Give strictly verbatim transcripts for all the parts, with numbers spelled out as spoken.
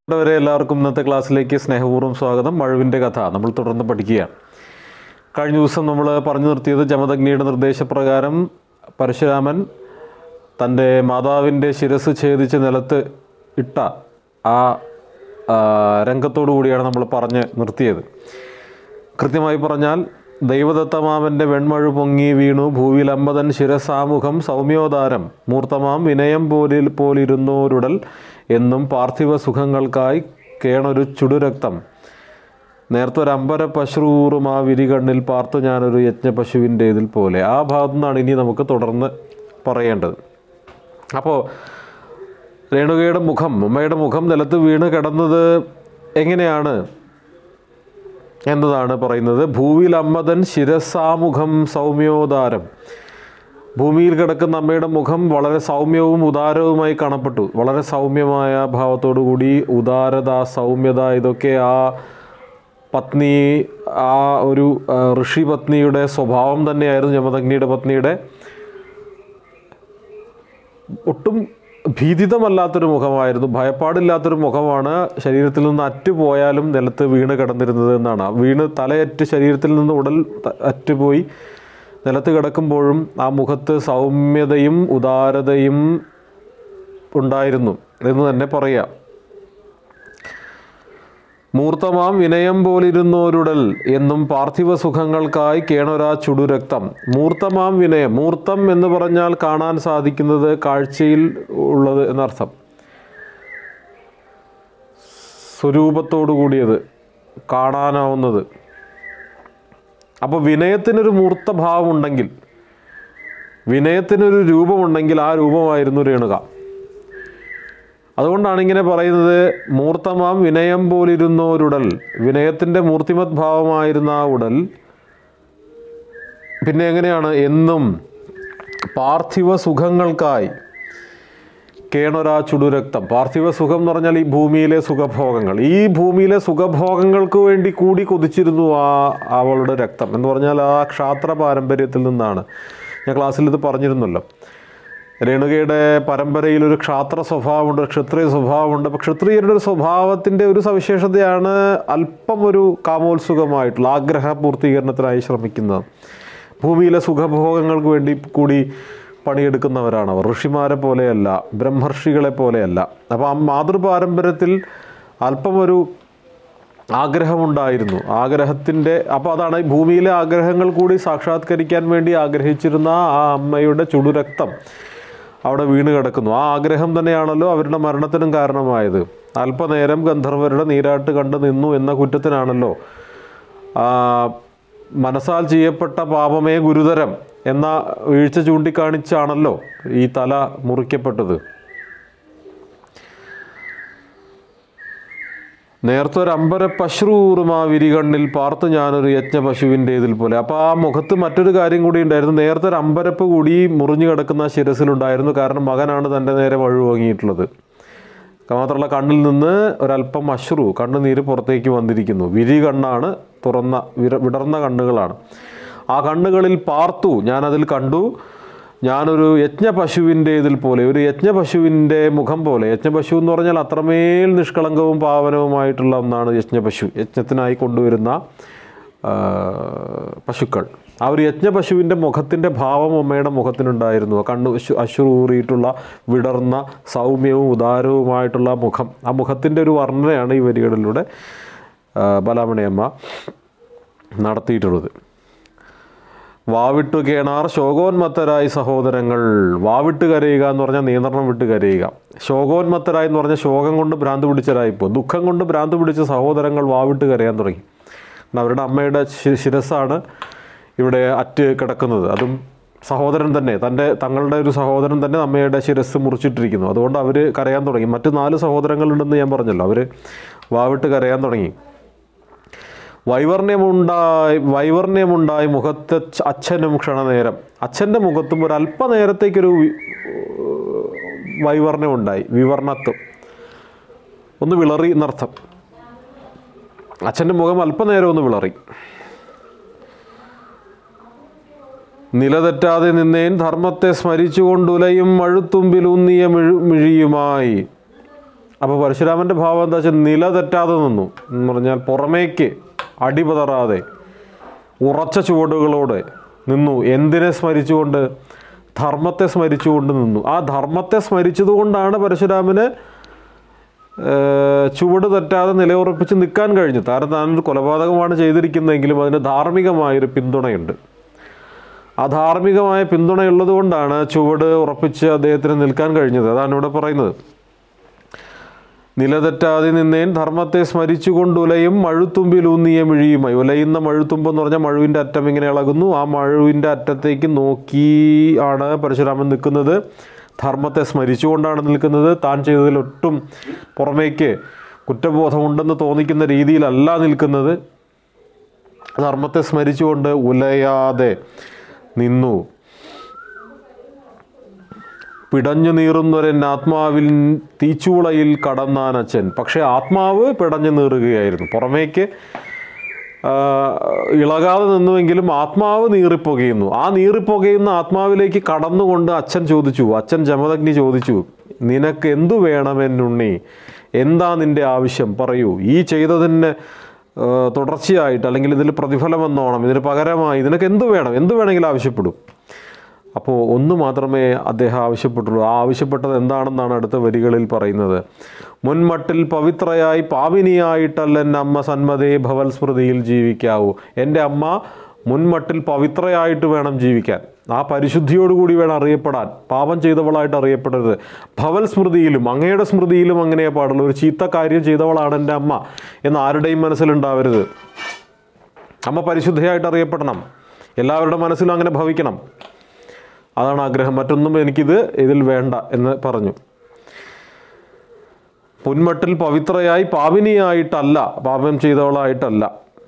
വരെ എല്ലാവർക്കും ഇന്നത്തെ ക്ലാസ്സിലേക്ക് സ്നേഹപൂർവ്വം സ്വാഗതം. മഴുവിൻ്റെ കഥ നമ്മൾ തുടർന്ന് പഠിക്കുകയാണ്. കഴിഞ്ഞ ദിവസം നമ്മൾ പറഞ്ഞു നിർത്തിയത് ജമദഗ്നിയുടെ നിർദ്ദേശപ്രകാരം പരശുരാമൻ തൻ്റെ മാതാവിൻ്റെ ശിരസ് ഛേദിച്ച് നിലത്ത് ഇട്ട ആ രംഗത്തോടു കൂടിയാണ് നമ്മൾ പറഞ്ഞ് നിർത്തിയത്. കൃത്യമായി പറഞ്ഞാൽ ദൈവദത്തമാമൻ്റെ വെൺമഴു പൊങ്ങി വീണു ഭൂവിൽ അമ്പതൻ ശിരസാമുഖം സൗമ്യോദാരം മൂർത്തമാം വിനയം പോലിൽ പോലിരുന്നോരുടൽ എന്നും പാർത്ഥിവ സുഖങ്ങൾക്കായി കേണൊരു ചുടുരക്തം നേർത്തൊരമ്പര പശുറൂറും ആ വിരികണ്ണിൽ പാർത്തു ഞാനൊരു യജ്ഞപശുവിൻ്റേതിൽ പോലെ. ആ ഭാഗത്തു നിന്നാണ് ഇനി നമുക്ക് തുടർന്ന് പറയേണ്ടത്. അപ്പോൾ രേണുകയുടെ മുഖം, ഉമ്മയുടെ മുഖം നിലത്ത് വീണ് കിടന്നത് എങ്ങനെയാണ് എന്നതാണ് പറയുന്നത്. ഭൂവിൽ അമ്മതൻ ശിരസാമുഖം സൗമ്യോദാരം. ഭൂമിയിൽ കിടക്കുന്ന അമ്മയുടെ മുഖം വളരെ സൗമ്യവും ഉദാരവുമായി കാണപ്പെട്ടു. വളരെ സൗമ്യമായ ഭാവത്തോടു കൂടി ഉദാരത, സൗമ്യത, ഇതൊക്കെ ആ പത്നി, ആ ഒരു ഋഷി പത്നിയുടെ സ്വഭാവം തന്നെയായിരുന്നു. ജമദഗ്നിയുടെ പത്നിയുടെ ഒട്ടും ഭീതിതമല്ലാത്തൊരു മുഖമായിരുന്നു, ഭയപ്പാടില്ലാത്തൊരു മുഖമാണ്. ശരീരത്തിൽ നിന്ന് അറ്റുപോയാലും നിലത്ത് വീണ് കിടന്നിരുന്നത് എന്നാണ്. വീണ് തലയറ്റ് ശരീരത്തിൽ നിന്ന് ഉടൽ അറ്റുപോയി നിലത്ത് കിടക്കുമ്പോഴും ആ മുഖത്ത് സൗമ്യതയും ഉദാരതയും ഉണ്ടായിരുന്നു എന്ന് തന്നെ പറയാം. മൂർത്തമാം വിനയം പോലിരുന്നോരുടൽ എന്നും പാർത്ഥിവ സുഖങ്ങൾക്കായി കേണൊരാ ചുടുരക്തം. മൂർത്തമാം വിനയം, മൂർത്തം എന്ന് പറഞ്ഞാൽ കാണാൻ സാധിക്കുന്നത്, കാഴ്ചയിൽ ഉള്ളത് എന്നർത്ഥം. സ്വരൂപത്തോടു കൂടിയത്, കാണാനാവുന്നത്. അപ്പോൾ വിനയത്തിനൊരു മൂർത്ത ഭാവമുണ്ടെങ്കിൽ, വിനയത്തിനൊരു രൂപമുണ്ടെങ്കിൽ ആ രൂപമായിരുന്നു രേണുക. അതുകൊണ്ടാണ് ഇങ്ങനെ പറയുന്നത്, മൂർത്തമാം വിനയം പോലിരുന്നോരുടൽ. വിനയത്തിൻ്റെ മൂർത്തിമത് ഭാവമായിരുന്ന ആ ഉടൽ പിന്നെ എങ്ങനെയാണ്? എന്നും പാർത്ഥിവ സുഖങ്ങൾക്കായി കേണൊരാ ചുടുരക്തം. പാർത്ഥിവ സുഖം എന്ന് പറഞ്ഞാൽ ഈ ഭൂമിയിലെ സുഖഭോഗങ്ങൾ. ഈ ഭൂമിയിലെ സുഖഭോഗങ്ങൾക്ക് വേണ്ടി കൂടി കൊതിച്ചിരുന്നു ആ അവളുടെ രക്തം എന്ന് പറഞ്ഞാൽ ആ ക്ഷാത്ര പാരമ്പര്യത്തിൽ നിന്നാണ്. ഞാൻ ക്ലാസ്സിൽ ഇത് പറഞ്ഞിരുന്നല്ലോ. രേണുകയുടെ പരമ്പരയിൽ ഒരു ക്ഷാത്ര സ്വഭാവമുണ്ട്, ക്ഷത്രിയ സ്വഭാവമുണ്ട്. അപ്പോൾ ക്ഷത്രിയരുടെ ഒരു സ്വഭാവത്തിൻ്റെ ഒരു സവിശേഷതയാണ് അല്പം ഒരു കാമോത്സുകമായിട്ടുള്ള ആഗ്രഹ പൂർത്തീകരണത്തിനായി ശ്രമിക്കുന്നത്. ഭൂമിയിലെ സുഖഭോഗങ്ങൾക്ക് വേണ്ടി കൂടി പണിയെടുക്കുന്നവരാണ് അവർ. ഋഷിമാരെ പോലെയല്ല, ബ്രഹ്മർഷികളെ പോലെയല്ല. അപ്പോൾ ആ മാതൃപാരമ്പര്യത്തിൽ അല്പം ഒരു ആഗ്രഹമുണ്ടായിരുന്നു. ആഗ്രഹത്തിൻ്റെ അപ്പോൾ അതാണ് ഈ ഭൂമിയിലെ ആഗ്രഹങ്ങൾ കൂടി സാക്ഷാത്കരിക്കാൻ വേണ്ടി ആഗ്രഹിച്ചിരുന്ന ആ അമ്മയുടെ ചുടുരക്തം അവിടെ വീണ് കിടക്കുന്നു. ആ ആഗ്രഹം തന്നെയാണല്ലോ അവരുടെ മരണത്തിനും കാരണമായത്. അല്പനേരം ഗന്ധർവരുടെ നീരാട്ട് കണ്ടു നിന്നു എന്ന കുറ്റത്തിനാണല്ലോ മനസ്സാൽ ചെയ്യപ്പെട്ട പാപമേ ഗുരുതരം എന്ന വീഴ്ച ചൂണ്ടിക്കാണിച്ചാണല്ലോ ഈ തല മുറിക്കപ്പെട്ടത്. നേർത്തൊരമ്പര പശ്രൂറും ആ വിരികണ്ണിൽ പാർത്ത് ഞാനൊരു യജ്ഞപശുവിൻ്റേതിൽ പോലെ. അപ്പോൾ ആ മുഖത്ത് മറ്റൊരു കാര്യം കൂടി ഉണ്ടായിരുന്നു. നേർത്തൊരു അമ്പരപ്പ് കൂടി മുറിഞ്ഞു കിടക്കുന്ന ശിരസിലുണ്ടായിരുന്നു. കാരണം മകനാണ് തൻ്റെ നേരെ വഴുവാങ്ങിയിട്ടുള്ളത്. മാത്രമല്ല കണ്ണിൽ നിന്ന് ഒരല്പം അശ്രു, കണ്ണുനീര് പുറത്തേക്ക് വന്നിരിക്കുന്നു. വിരി കണ്ണാണ്, തുറന്ന വിര വിടർന്ന കണ്ണുകളാണ്. ആ കണ്ണുകളിൽ പാർത്തു, ഞാനതിൽ കണ്ടു, ഞാനൊരു യജ്ഞപശുവിൻ്റെ ഇതിൽ പോലെ, ഒരു യജ്ഞപശുവിൻ്റെ മുഖം പോലെ. യജ്ഞപശു എന്ന് പറഞ്ഞാൽ അത്രമേൽ നിഷ്കളങ്കവും പാവനവുമായിട്ടുള്ള ഒന്നാണ് യജ്ഞപശു. യജ്ഞത്തിനായി കൊണ്ടുവരുന്ന പശുക്കൾ. ആ ഒരു യജ്ഞപശുവിൻ്റെ മുഖത്തിൻ്റെ ഭാവം അമ്മയുടെ മുഖത്തിനുണ്ടായിരുന്നു. കണ്ണു അശ്രൂറിയിട്ടുള്ള വിടർന്ന സൗമ്യവും ഉദാരവുമായിട്ടുള്ള മുഖം. ആ മുഖത്തിൻ്റെ ഒരു വർണ്ണനയാണ് ഈ വരികളിലൂടെ ബാലാമണിയമ്മ നടത്തിയിട്ടുള്ളത്. വാവിട്ടു കേണാർ ശോകോന്മത്തരായി സഹോദരങ്ങൾ. വാവിട്ട് കരയുക എന്ന് പറഞ്ഞാൽ നിയന്ത്രണം വിട്ട് കരയുക. ശോകോന്മത്തരായി എന്ന് പറഞ്ഞാൽ ശോകം കൊണ്ട് ഭ്രാന്ത് പിടിച്ചവരായിപ്പോൾ, ദുഃഖം കൊണ്ട് ഭ്രാന്ത് പിടിച്ച സഹോദരങ്ങൾ വാവിട്ട് കരയാൻ തുടങ്ങി. അവരുടെ അമ്മയുടെ ശിരസ്സാണ് ഇവിടെ അറ്റ് കിടക്കുന്നത്. അതും സഹോദരൻ തന്നെ, തൻ്റെ തങ്ങളുടെ ഒരു സഹോദരൻ തന്നെ അമ്മയുടെ ശിരസ് മുറിച്ചിട്ടിരിക്കുന്നു. അതുകൊണ്ട് അവർ കരയാൻ തുടങ്ങി. മറ്റ് നാല് സഹോദരങ്ങളുണ്ടെന്ന് ഞാൻ പറഞ്ഞല്ലോ. അവർ വാവിട്ട് കരയാൻ തുടങ്ങി. വൈവർണ്യമുണ്ടായി വൈവർണ്യമുണ്ടായി മുഖത്ത് അച്ഛനും ക്ഷണനേരം. അച്ഛൻ്റെ മുഖത്തും ഒരു അല്പനേരത്തേക്കൊരു വൈവർണ്യമുണ്ടായി, വിവർണത്വം, ഒന്ന് വിളറി എന്നർത്ഥം. അച്ഛൻ്റെ മുഖം അല്പനേരം ഒന്ന് വിളറി. നിലതെറ്റാതെ നിന്നേൻ ധർമ്മത്തെ സ്മരിച്ചുകൊണ്ടുലയും മഴുത്തുമ്പിലൂന്നിയ മിഴു മിഴിയുമായി. അപ്പോൾ പരശുരാമൻ്റെ ഭാവം എന്താ വെച്ചാൽ നില തെറ്റാതെ നിന്നു എന്ന് പറഞ്ഞാൽ പുറമേക്ക് അടിപതറാതെ ഉറച്ച ചുവടുകളോടെ നിന്നു. എന്തിനെ സ്മരിച്ചുകൊണ്ട്? ധർമ്മത്തെ സ്മരിച്ചുകൊണ്ട് നിന്നു. ആ ധർമ്മത്തെ സ്മരിച്ചതുകൊണ്ടാണ് പരശുരാമന് ചുവട് തെറ്റാതെ നിലയുറപ്പിച്ച് നിൽക്കാൻ കഴിഞ്ഞു. താരം താനൊരു കൊലപാതകമാണ് ചെയ്തിരിക്കുന്നതെങ്കിലും അതിന് ധാർമ്മികമായൊരു പിന്തുണയുണ്ട്. ആ ധാർമ്മികമായ പിന്തുണയുള്ളത് കൊണ്ടാണ് ചുവട് ഉറപ്പിച്ച് അദ്ദേഹത്തിന് നിൽക്കാൻ കഴിഞ്ഞത്. അതാണ് ഇവിടെ പറയുന്നത്. നിലതെറ്റാതെ നിന്നേൻ ധർമ്മത്തെ സ്മരിച്ചുകൊണ്ട് ഉലയും മഴുത്തുമ്പിലൂന്നിയ മിഴിയുമായി. ഉലയുന്ന മഴുത്തുമ്പ് എന്ന് പറഞ്ഞാൽ മഴുവിൻ്റെ അറ്റം ഇങ്ങനെ ഇളകുന്നു. ആ മഴുവിൻ്റെ അറ്റത്തേക്ക് നോക്കി ആണ് പരശുരാമൻ നിൽക്കുന്നത്. ധർമ്മത്തെ സ്മരിച്ചുകൊണ്ടാണ് നിൽക്കുന്നത്. താൻ ചെയ്തതിൽ ഒട്ടും പുറമേക്ക് കുറ്റബോധമുണ്ടെന്ന് തോന്നിക്കുന്ന രീതിയിലല്ല നിൽക്കുന്നത്. ധർമ്മത്തെ സ്മരിച്ചുകൊണ്ട് ഉലയാതെ നിന്നു. പിടഞ്ഞു നീറുന്നൊരൻ ആത്മാവിൽ തീച്ചൂളയിൽ കടന്നാൻ അച്ഛൻ. പക്ഷേ ആത്മാവ് പിടഞ്ഞു നീറുകയായിരുന്നു. പുറമേക്ക് ഇളകാതെ നിന്നുവെങ്കിലും ആത്മാവ് നീറിപ്പുകയുന്നു. ആ നീറിപ്പുകയുന്ന ആത്മാവിലേക്ക് കടന്നുകൊണ്ട് അച്ഛൻ ചോദിച്ചു, അച്ഛൻ ജമദഗ്നി ചോദിച്ചു, നിനക്ക് എന്തു വേണമെന്നുണ്ണി? എന്താ നിൻ്റെ ആവശ്യം? പറയൂ. ഈ ചെയ്തതിന് തുടർച്ചയായിട്ട് അല്ലെങ്കിൽ ഇതിൽ പ്രതിഫലം എന്നോണം, ഇതിന് പകരമായി നിനക്ക് എന്തു വേണം? എന്തു വേണമെങ്കിലും ആവശ്യപ്പെടും. അപ്പോൾ ഒന്ന് മാത്രമേ അദ്ദേഹം ആവശ്യപ്പെട്ടുള്ളൂ. ആ ആവശ്യപ്പെട്ടത് എന്താണെന്നാണ് അടുത്ത വരികളിൽ പറയുന്നത്. മുൻമട്ടിൽ പവിത്രയായി പാപിനിയായിട്ടല്ല എൻ്റെ അമ്മ സന്മതേ ഭവൽ സ്മൃതിയിൽ ജീവിക്കാവൂ. എൻ്റെ അമ്മ മുൻമട്ടിൽ പവിത്രയായിട്ട് വേണം ജീവിക്കാൻ. ആ പരിശുദ്ധിയോടുകൂടി വേണം അറിയപ്പെടാൻ. പാപം ചെയ്തവളായിട്ട് അറിയപ്പെടരുത്. ഭവൽ സ്മൃതിയിലും അങ്ങയുടെ സ്മൃതിയിലും അങ്ങനെ പാടുള്ളൂ. ഒരു ചീത്ത കാര്യം ചെയ്തവളാണ് എൻ്റെ അമ്മ എന്ന് ആരുടെയും മനസ്സിലുണ്ടാവരുത്. അമ്മ പരിശുദ്ധയായിട്ട് അറിയപ്പെടണം. എല്ലാവരുടെ മനസ്സിലും അങ്ങനെ ഭവിക്കണം. അതാണ് ആഗ്രഹം. മറ്റൊന്നും എനിക്കിത് ഇതിൽ വേണ്ട എന്ന് പറഞ്ഞു. പുന്മട്ടിൽ പവിത്രയായി പാപിനിയായിട്ടല്ല, പാപം ചെയ്തവളായിട്ടല്ല.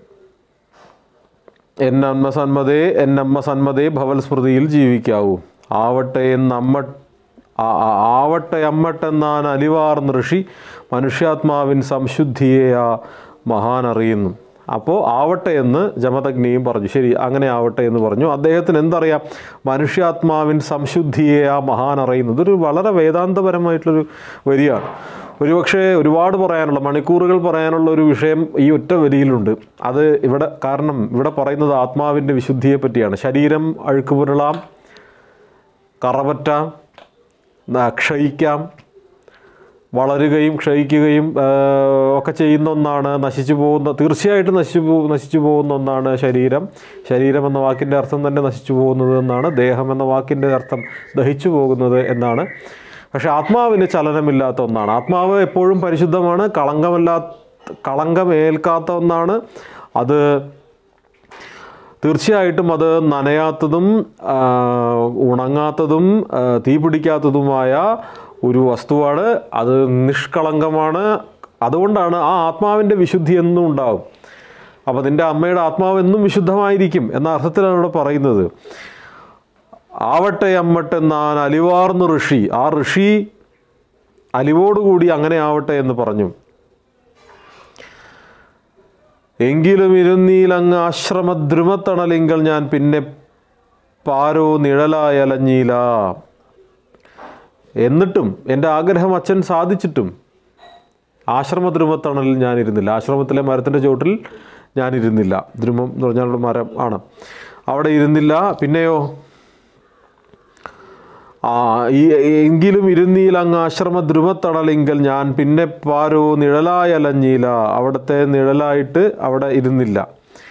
എന്നമ്മ സന്മതേ എന്നമ്മ സന്മതേ ഭവൽ സ്മൃതിയിൽ ജീവിക്കാവൂ. ആവട്ടെ എന്നമ്മ ആവട്ടെ അമ്മട്ടെന്നാൻ അലിവാർന്ന ഋഷി മനുഷ്യാത്മാവിൻ സംശുദ്ധിയെ ആ മഹാൻ അറിയുന്നു. അപ്പോൾ ആവട്ടെ എന്ന് ജമദഗ്നിയും പറഞ്ഞു. ശരി, അങ്ങനെ ആവട്ടെ എന്ന് പറഞ്ഞു. അദ്ദേഹത്തിന് എന്തറിയാം? മനുഷ്യാത്മാവിൻ സംശുദ്ധിയെ ആ മഹാൻ അറിയുന്നു. ഇതൊരു വളരെ വേദാന്തപരമായിട്ടുള്ളൊരു വരിയാണ്. ഒരുപക്ഷെ ഒരുപാട് പറയാനുള്ള, മണിക്കൂറുകൾ പറയാനുള്ള ഒരു വിഷയം ഈ ഒറ്റ വരിയിലുണ്ട്. അത് ഇവിടെ കാരണം ഇവിടെ പറയുന്നത് ആത്മാവിൻ്റെ വിശുദ്ധിയെ പറ്റിയാണ്. ശരീരം അഴുക്ക് പുരളാം, കറപറ്റാം, ക്ഷയിക്കാം, വളരുകയും ക്ഷയിക്കുകയും ഒക്കെ ചെയ്യുന്ന ഒന്നാണ്. നശിച്ചു പോകുന്ന, തീർച്ചയായിട്ടും നശിച്ചു പോ നശിച്ചു പോകുന്ന ഒന്നാണ് ശരീരം. ശരീരം എന്ന വാക്കിൻ്റെ അർത്ഥം തന്നെ നശിച്ചു പോകുന്നത് എന്നാണ്. ദേഹം എന്ന വാക്കിൻ്റെ അർത്ഥം ദഹിച്ചു പോകുന്നത് എന്നാണ്. പക്ഷെ ആത്മാവിന് ചലനമില്ലാത്ത ഒന്നാണ്. ആത്മാവ് എപ്പോഴും പരിശുദ്ധമാണ്, കളങ്കമല്ലാത്ത കളങ്കമേൽക്കാത്ത ഒന്നാണ്. അത് തീർച്ചയായിട്ടും അത് നനയാത്തതും ഉണങ്ങാത്തതും തീ പിടിക്കാത്തതുമായ ഒരു വസ്തുവാണ്. അത് നിഷ്കളങ്കമാണ്. അതുകൊണ്ടാണ് ആ ആത്മാവിൻ്റെ വിശുദ്ധി എന്നും ഉണ്ടാവും. അപ്പോൾ നിൻ്റെ അമ്മയുടെ ആത്മാവ് എന്നും വിശുദ്ധമായിരിക്കും എന്ന അർത്ഥത്തിലാണ് ഇവിടെ പറയുന്നത്. ആവട്ടെ അമ്മട്ടെന്നാൻ അലിവാർന്ന ഋഷി, ആ ഋഷി അലിവോടുകൂടി അങ്ങനെ ആവട്ടെ എന്ന് പറഞ്ഞു. എങ്കിലും ഇരുന്നീലങ്ങ് ആശ്രമദ്രുമത്തണലിങ്കൽ ഞാൻ പിന്നെ പാരോ നിഴലായി അലഞ്ഞീല. എന്നിട്ടും എൻ്റെ ആഗ്രഹം അച്ഛൻ സാധിച്ചിട്ടും ആശ്രമദ്രുമത്തണലിൽ ഞാനിരുന്നില്ല. ആശ്രമത്തിലെ മരത്തിൻ്റെ ചോട്ടിൽ ഞാനിരുന്നില്ല. ദ്രുമം എന്ന് പറഞ്ഞാൽ മരം ആണ്. അവിടെ ഇരുന്നില്ല. പിന്നെയോ ആ ഈ എങ്കിലും ഇരുന്നീലങ്ങ് ആശ്രമദ്രുമത്തണലിങ്കൽ ഞാൻ പിന്നെ പാരോ നിഴലായി അലഞ്ഞീല. അവിടുത്തെ നിഴലായിട്ട് അവിടെ ഇരുന്നില്ല.